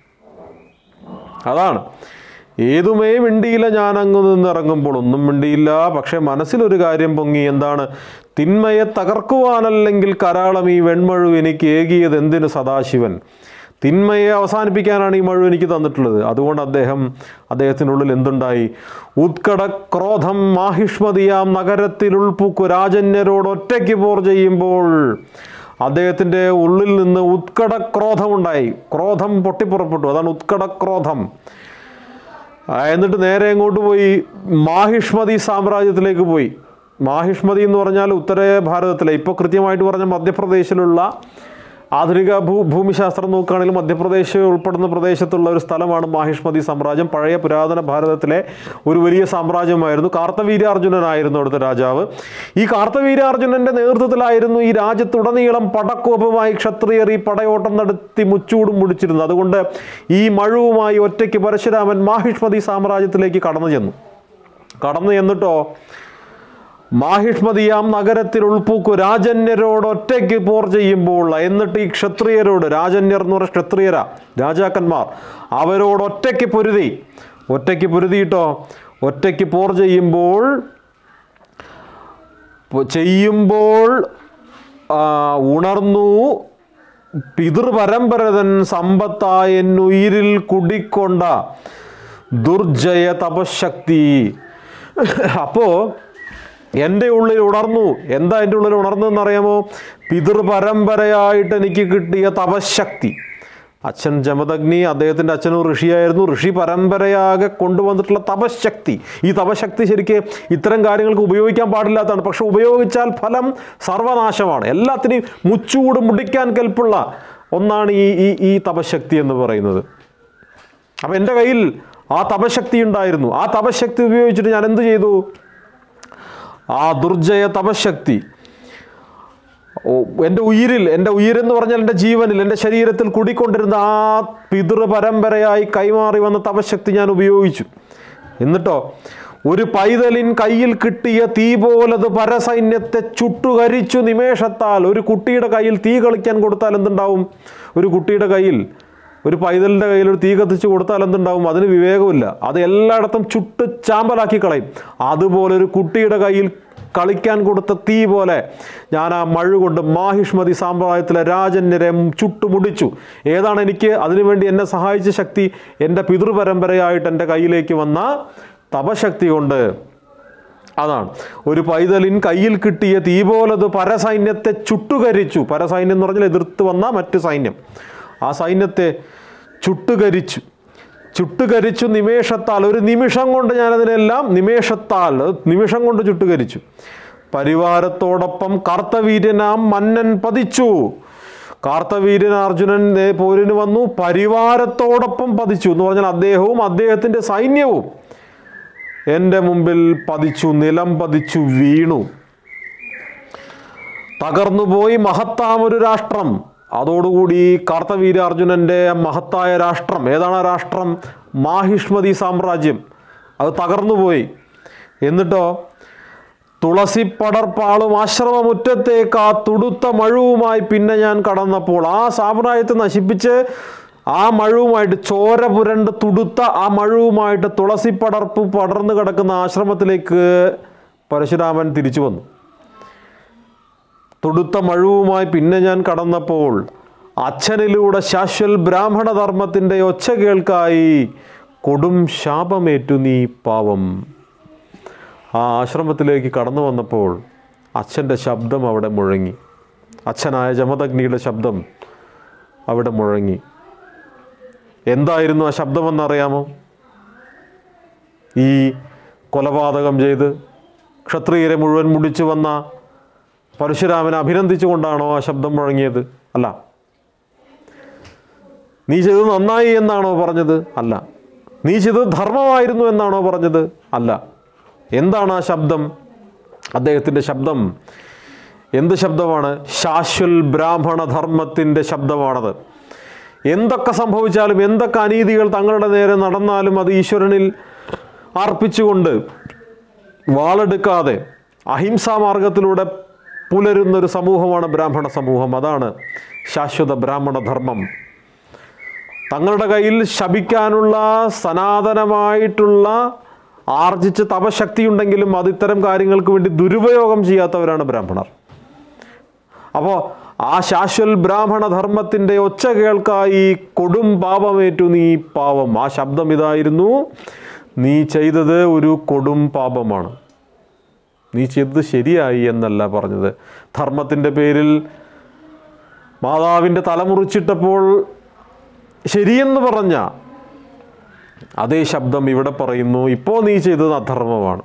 അതാണ് ഏതുമേ മിണ്ടിയില്ല ഞാൻ അങ്ങ് നിന്നിറങ്ങുമ്പോൾ, ഒന്നും മിണ്ടിയില്ല. പക്ഷെ മനസ്സിലൊരു കാര്യം പൊങ്ങി. എന്താണ്? തിന്മയെ തകർക്കുവാനല്ലെങ്കിൽ കരാളം ഈ വെൺമഴു എനിക്ക് ഏകിയത് എന്തിനു സദാശിവൻ. തിന്മയെ അവസാനിപ്പിക്കാനാണ് ഈ മഴു എനിക്ക് തന്നിട്ടുള്ളത്. അതുകൊണ്ട് അദ്ദേഹം അദ്ദേഹത്തിനുള്ളിൽ എന്തുണ്ടായി? ഉത്കട ക്രോധം മാഹിഷ്മതിയാം നഗരത്തിൽ ഉൾപ്പൂക്കു രാജന്യരോട് ഒറ്റയ്ക്ക് പോർ ചെയ്യുമ്പോൾ അദ്ദേഹത്തിൻ്റെ ഉള്ളിൽ നിന്ന് ഉത്കട ക്രോധമുണ്ടായി. ക്രോധം പൊട്ടിപ്പുറപ്പെട്ടു. അതാണ് ഉത്കട ക്രോധം. എന്നിട്ട് നേരെ എങ്ങോട്ട് പോയി? മാഹിഷ്മതി സാമ്രാജ്യത്തിലേക്ക് പോയി. മാഹിഷ്മതി എന്ന് പറഞ്ഞാൽ ഉത്തര ഭാരതത്തിലെ, ഇപ്പോൾ കൃത്യമായിട്ട് പറഞ്ഞ മധ്യപ്രദേശിലുള്ള, ആധുനിക ഭൂ ഭൂമിശാസ്ത്രം നോക്കുകയാണെങ്കിൽ മധ്യപ്രദേശ് ഉൾപ്പെടുന്ന പ്രദേശത്തുള്ള ഒരു സ്ഥലമാണ് മാഹിഷ്മതി സാമ്രാജ്യം. പഴയ പുരാതന ഭാരതത്തിലെ ഒരു വലിയ സാമ്രാജ്യമായിരുന്നു. കാർത്തവീര്യാർജുനനായിരുന്നു അവിടുത്തെ രാജാവ്. ഈ കാർത്തവീര്യാർജുനൻ്റെ നേതൃത്വത്തിലായിരുന്നു ഈ രാജ്യത്തുടനീളം പടക്കോപമായി ക്ഷത്രിയർ ഈ പടയോട്ടം നടത്തി മുച്ചൂടും മുടിച്ചിരുന്നു. അതുകൊണ്ട് ഈ മഴുവുമായി ഒറ്റയ്ക്ക് പരശുരാമൻ മാഹിഷ്മതി സാമ്രാജ്യത്തിലേക്ക് കടന്നു ചെന്നു. കടന്നു ചെന്നിട്ടോ മാഹിഷ്മതിയാം നഗരത്തിൽ ഉൾപ്പൂക്കു രാജന്യരോട് ഒറ്റയ്ക്ക് പോർ ചെയ്യുമ്പോൾ, എന്നിട്ട് ഈ ക്ഷത്രിയരോട്, രാജന്യർ എന്ന് പറഞ്ഞ ക്ഷത്രിയരാ, രാജാക്കന്മാർ, അവരോട് ഒറ്റയ്ക്ക് പൊരുതി. ഒറ്റയ്ക്ക് പൊരുതിയിട്ടോ ഒറ്റയ്ക്ക് പോർ ചെയ്യുമ്പോൾ ചെയ്യുമ്പോൾ ഉണർന്നു പിതൃപരമ്പരതൻ സമ്പത്തായ എന്നുയിരിൽ കുടിക്കൊണ്ട ദുർജയ തപശക്തി. അപ്പോൾ എൻ്റെ ഉള്ളിൽ ഉണർന്നു. എന്താ എൻ്റെ ഉള്ളിൽ ഉണർന്നതെന്നറിയാമോ? പിതൃപരമ്പരയായിട്ട് എനിക്ക് കിട്ടിയ തപശക്തി. അച്ഛൻ ജമദഗ്നി, അദ്ദേഹത്തിൻ്റെ അച്ഛനും ഋഷിയായിരുന്നു. ഋഷി പരമ്പരയാകെ കൊണ്ടുവന്നിട്ടുള്ള തപശക്തി. ഈ തപശക്തി ശരിക്കും ഇത്തരം കാര്യങ്ങൾക്ക് ഉപയോഗിക്കാൻ പാടില്ലാത്തതാണ്. പക്ഷെ ഉപയോഗിച്ചാൽ ഫലം സർവനാശമാണ്. എല്ലാത്തിനെയും മുച്ചൂട് മുടിക്കാൻ കെൽപ്പുള്ള ഒന്നാണ് ഈ ഈ ഈ തപശക്തി എന്ന് പറയുന്നത്. അപ്പം എൻ്റെ കയ്യിൽ ആ തപശക്തി ഉണ്ടായിരുന്നു. ആ തപശക്തി ഉപയോഗിച്ചിട്ട് ഞാൻ എന്ത് ചെയ്തു? ആ ദുർജയ തപശക്തി എൻ്റെ ഉയിരിൽ, എൻ്റെ ഉയിരെന്ന് പറഞ്ഞാൽ എൻ്റെ ജീവനിൽ, എൻ്റെ ശരീരത്തിൽ കുടിക്കൊണ്ടിരുന്ന ആ പിതൃപരമ്പരയായി കൈമാറി വന്ന തപശക്തി ഞാൻ ഉപയോഗിച്ചു. എന്നിട്ടോ ഒരു പൈതലിൻ കയ്യിൽ കിട്ടിയ തീ പോലത് പരസൈന്യത്തെ ചുട്ടുകരിച്ചു നിമേഷത്താൽ. ഒരു കുട്ടിയുടെ കയ്യിൽ തീ കളിക്കാൻ കൊടുത്താൽ എന്തുണ്ടാവും? ഒരു കുട്ടിയുടെ കയ്യിൽ, ഒരു പൈതലിൻ്റെ കയ്യിൽ ഒരു തീ കത്തിച്ച് കൊടുത്താൽ എന്തുണ്ടാവും? അതിന് വിവേകമില്ല. അത് എല്ലായിടത്തും ചുട്ട് ചാമ്പലാക്കി കളയും. അതുപോലെ ഒരു കുട്ടിയുടെ കയ്യിൽ കളിക്കാൻ കൊടുത്ത തീ പോലെ ഞാൻ ആ മഴ കൊണ്ട് മാഹിഷ്മതി സാമ്രാജ്യത്തിലെ രാജന്യരെ ചുട്ടുമുടിച്ചു. ഏതാണ് എനിക്ക് അതിനുവേണ്ടി എന്നെ സഹായിച്ച ശക്തി? എൻ്റെ പിതൃപരമ്പരയായിട്ട് എൻ്റെ കയ്യിലേക്ക് വന്ന തപശക്തി കൊണ്ട്. അതാണ് ഒരു പൈതലിൻ കയ്യിൽ കിട്ടിയ തീ പോലത് പരസൈന്യത്തെ ചുട്ടുകരിച്ചു. പരസൈന്യം എന്ന് പറഞ്ഞാൽ എതിർത്ത് വന്ന മറ്റു സൈന്യം. ആ സൈന്യത്തെ ചുട്ടുകരിച്ചു. ചുട്ടുകരിച്ചു നിമേഷത്താൽ. ഒരു നിമിഷം കൊണ്ട് ഞാനതിനെല്ലാം നിമേഷത്താൽ നിമിഷം കൊണ്ട് ചുട്ടുകരിച്ചു. പരിവാരത്തോടൊപ്പം കാർത്തവീര്യനാം മന്നൻ പതിച്ചു. കാർത്തവീര്യൻ അർജുനൻ പോരിന് വന്നു, പരിവാരത്തോടൊപ്പം പതിച്ചു എന്ന് പറഞ്ഞാൽ അദ്ദേഹവും അദ്ദേഹത്തിൻ്റെ സൈന്യവും എൻ്റെ മുമ്പിൽ പതിച്ചു, നിലം പതിച്ചു, വീണു. തകർന്നുപോയി മഹത്താമൊരു രാഷ്ട്രം. അതോടുകൂടി കാർത്തവീര്യാർജുനൻ്റെ മഹത്തായ രാഷ്ട്രം, ഏതാണ് ആ രാഷ്ട്രം? മാഹിഷ്മതി സാമ്രാജ്യം. അത് തകർന്നുപോയി. എന്നിട്ടോ തുളസിപ്പടർപ്പാളും ആശ്രമമുറ്റത്തേക്ക് ആ തുടുത്ത മഴുവുമായി പിന്നെ ഞാൻ കടന്നപ്പോൾ, ആ സാമ്രാജ്യത്തെ നശിപ്പിച്ച് ആ മഴുവുമായിട്ട്, ചോര പുരണ്ട് തുടുത്ത ആ മഴുവുമായിട്ട് തുളസിപ്പടർപ്പ് പടർന്നു കിടക്കുന്ന ആശ്രമത്തിലേക്ക് പരശുരാമൻ തിരിച്ചു വന്നു. തുടുത്ത മഴുവുമായി പിന്നെ ഞാൻ കടന്നപ്പോൾ അച്ഛനിലൂടെ ശാശ്വൽ ബ്രാഹ്മണ ധർമ്മത്തിൻ്റെ ഒച്ച കേൾക്കായി കൊടും ശാപമേറ്റു നീ പാവം. ആ ആശ്രമത്തിലേക്ക് കടന്നു വന്നപ്പോൾ അച്ഛൻ്റെ ശബ്ദം അവിടെ മുഴങ്ങി. അച്ഛനായ ജമദഗ്നിയുടെ ശബ്ദം അവിടെ മുഴങ്ങി. എന്തായിരുന്നു ആ ശബ്ദമെന്നറിയാമോ? ഈ കൊലപാതകം ചെയ്ത് ക്ഷത്രിയരെ മുഴുവൻ മുടിച്ചു വന്ന പരശുരാമനെ അഭിനന്ദിച്ചുകൊണ്ടാണോ ആ ശബ്ദം മുഴങ്ങിയത്? അല്ല. നീ ചെയ്തത് നന്നായി എന്നാണോ പറഞ്ഞത്? അല്ല. നീ ചെയ്തത് ധർമ്മമായിരുന്നു എന്നാണോ പറഞ്ഞത്? അല്ല. എന്താണ് ആ ശബ്ദം? അദ്ദേഹത്തിൻ്റെ ശബ്ദം എന്ത് ശബ്ദമാണ്? ശാശ്വൽ ബ്രാഹ്മണ ധർമ്മത്തിൻ്റെ ശബ്ദമാണത്. എന്തൊക്കെ സംഭവിച്ചാലും, എന്തൊക്കെ അനീതികൾ തങ്ങളുടെ നേരെ നടന്നാലും അത് ഈശ്വരനിൽ അർപ്പിച്ചുകൊണ്ട് വാളെടുക്കാതെ അഹിംസാ മാർഗത്തിലൂടെ പുലരുന്നൊരു സമൂഹമാണ് ബ്രാഹ്മണ സമൂഹം. അതാണ് ശാശ്വത ബ്രാഹ്മണ ധർമ്മം. തങ്ങളുടെ കയ്യിൽ ശപിക്കാനുള്ള സനാതനമായിട്ടുള്ള ആർജിച്ച തപശക്തിയുണ്ടെങ്കിലും അത് ഇത്തരം കാര്യങ്ങൾക്ക് വേണ്ടി ദുരുപയോഗം ചെയ്യാത്തവരാണ് ബ്രാഹ്മണർ. അപ്പോൾ ആ ശാശ്വൽ ബ്രാഹ്മണ ധർമ്മത്തിൻ്റെ ഒച്ച കേൾക്കായി കൊടും പാപമേറ്റു നീ പാവം. ആ ശബ്ദം ഇതായിരുന്നു: നീ ചെയ്തത് ഒരു കൊടും പാപമാണ്. നീ ചെയ്തത് ശരിയായി എന്നല്ല പറഞ്ഞത്. ധർമ്മത്തിൻ്റെ പേരിൽ മാതാവിൻ്റെ തലമുറിച്ചിട്ടപ്പോൾ ശരിയെന്ന് പറഞ്ഞ അതേ ശബ്ദം ഇവിടെ പറയുന്നു: ഇപ്പോൾ നീ ചെയ്തത് അധർമ്മമാണ്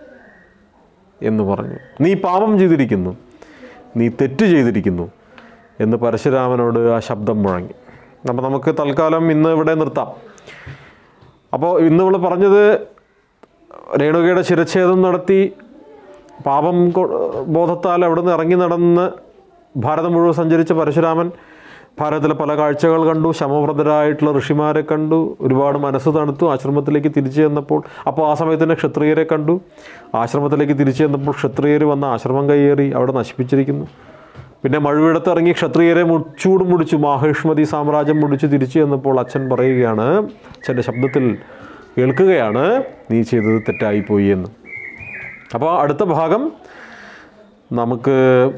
എന്ന് പറഞ്ഞു. നീ പാപം ചെയ്തിരിക്കുന്നു, നീ തെറ്റ് ചെയ്തിരിക്കുന്നു എന്ന് പരശുരാമനോട് ആ ശബ്ദം മുഴങ്ങി. അപ്പോൾ നമുക്ക് തൽക്കാലം ഇന്ന് ഇവിടെ നിർത്താം. അപ്പോൾ ഇന്ന് നമ്മൾ പറഞ്ഞത് രേണുകയുടെ ശിരച്ഛേദം നടത്തി പാപം ബോധത്താൽ അവിടെ നിന്ന് ഇറങ്ങി നടന്ന് ഭാരതം മുഴുവൻ സഞ്ചരിച്ച പരശുരാമൻ ഭാരതത്തിലെ പല കാഴ്ചകൾ കണ്ടു, ശമവ്രതരായിട്ടുള്ള ഋഷിമാരെ കണ്ടു, ഒരുപാട് മനസ്സ് തണുത്തു. ആശ്രമത്തിലേക്ക് തിരിച്ചു ചെന്നപ്പോൾ, അപ്പോൾ ആ സമയത്ത് തന്നെ ക്ഷത്രിയരെ കണ്ടു. ആശ്രമത്തിലേക്ക് തിരിച്ചു ചെന്നപ്പോൾ ക്ഷത്രിയർ വന്ന് ആശ്രമം കയ്യേറി അവിടെ നശിപ്പിച്ചിരിക്കുന്നു. പിന്നെ മഴുവിടത്ത് ഇറങ്ങി ക്ഷത്രിയരെ മുച്ചൂട് മുടിച്ചു, മാഹിഷ്മതി സാമ്രാജ്യം മുടിച്ച് തിരിച്ചു ചെന്നപ്പോൾ അച്ഛൻ പറയുകയാണ്, അച്ഛൻ്റെ ശബ്ദത്തിൽ കേൾക്കുകയാണ്, നീ ചെയ്തത് തെറ്റായിപ്പോയി എന്ന്. അപ്പോൾ അടുത്ത ഭാഗം നമുക്ക്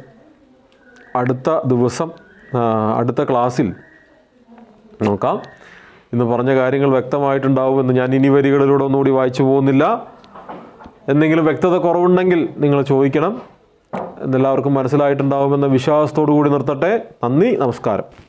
അടുത്ത ദിവസം അടുത്ത ക്ലാസ്സിൽ നോക്കാം. ഇന്ന് പറഞ്ഞ കാര്യങ്ങൾ വ്യക്തമായിട്ടുണ്ടാവുമെന്ന് ഞാൻ ഇനി വരികളിലൂടെ ഒന്നുകൂടി വായിച്ചു പോകുന്നില്ല. എന്തെങ്കിലും വ്യക്തത കുറവുണ്ടെങ്കിൽ നിങ്ങൾ ചോദിക്കണം. എന്നെല്ലാവർക്കും മനസ്സിലായിട്ടുണ്ടാവുമെന്ന വിശ്വാസത്തോടു കൂടി നിർത്തട്ടെ. നന്ദി, നമസ്കാരം.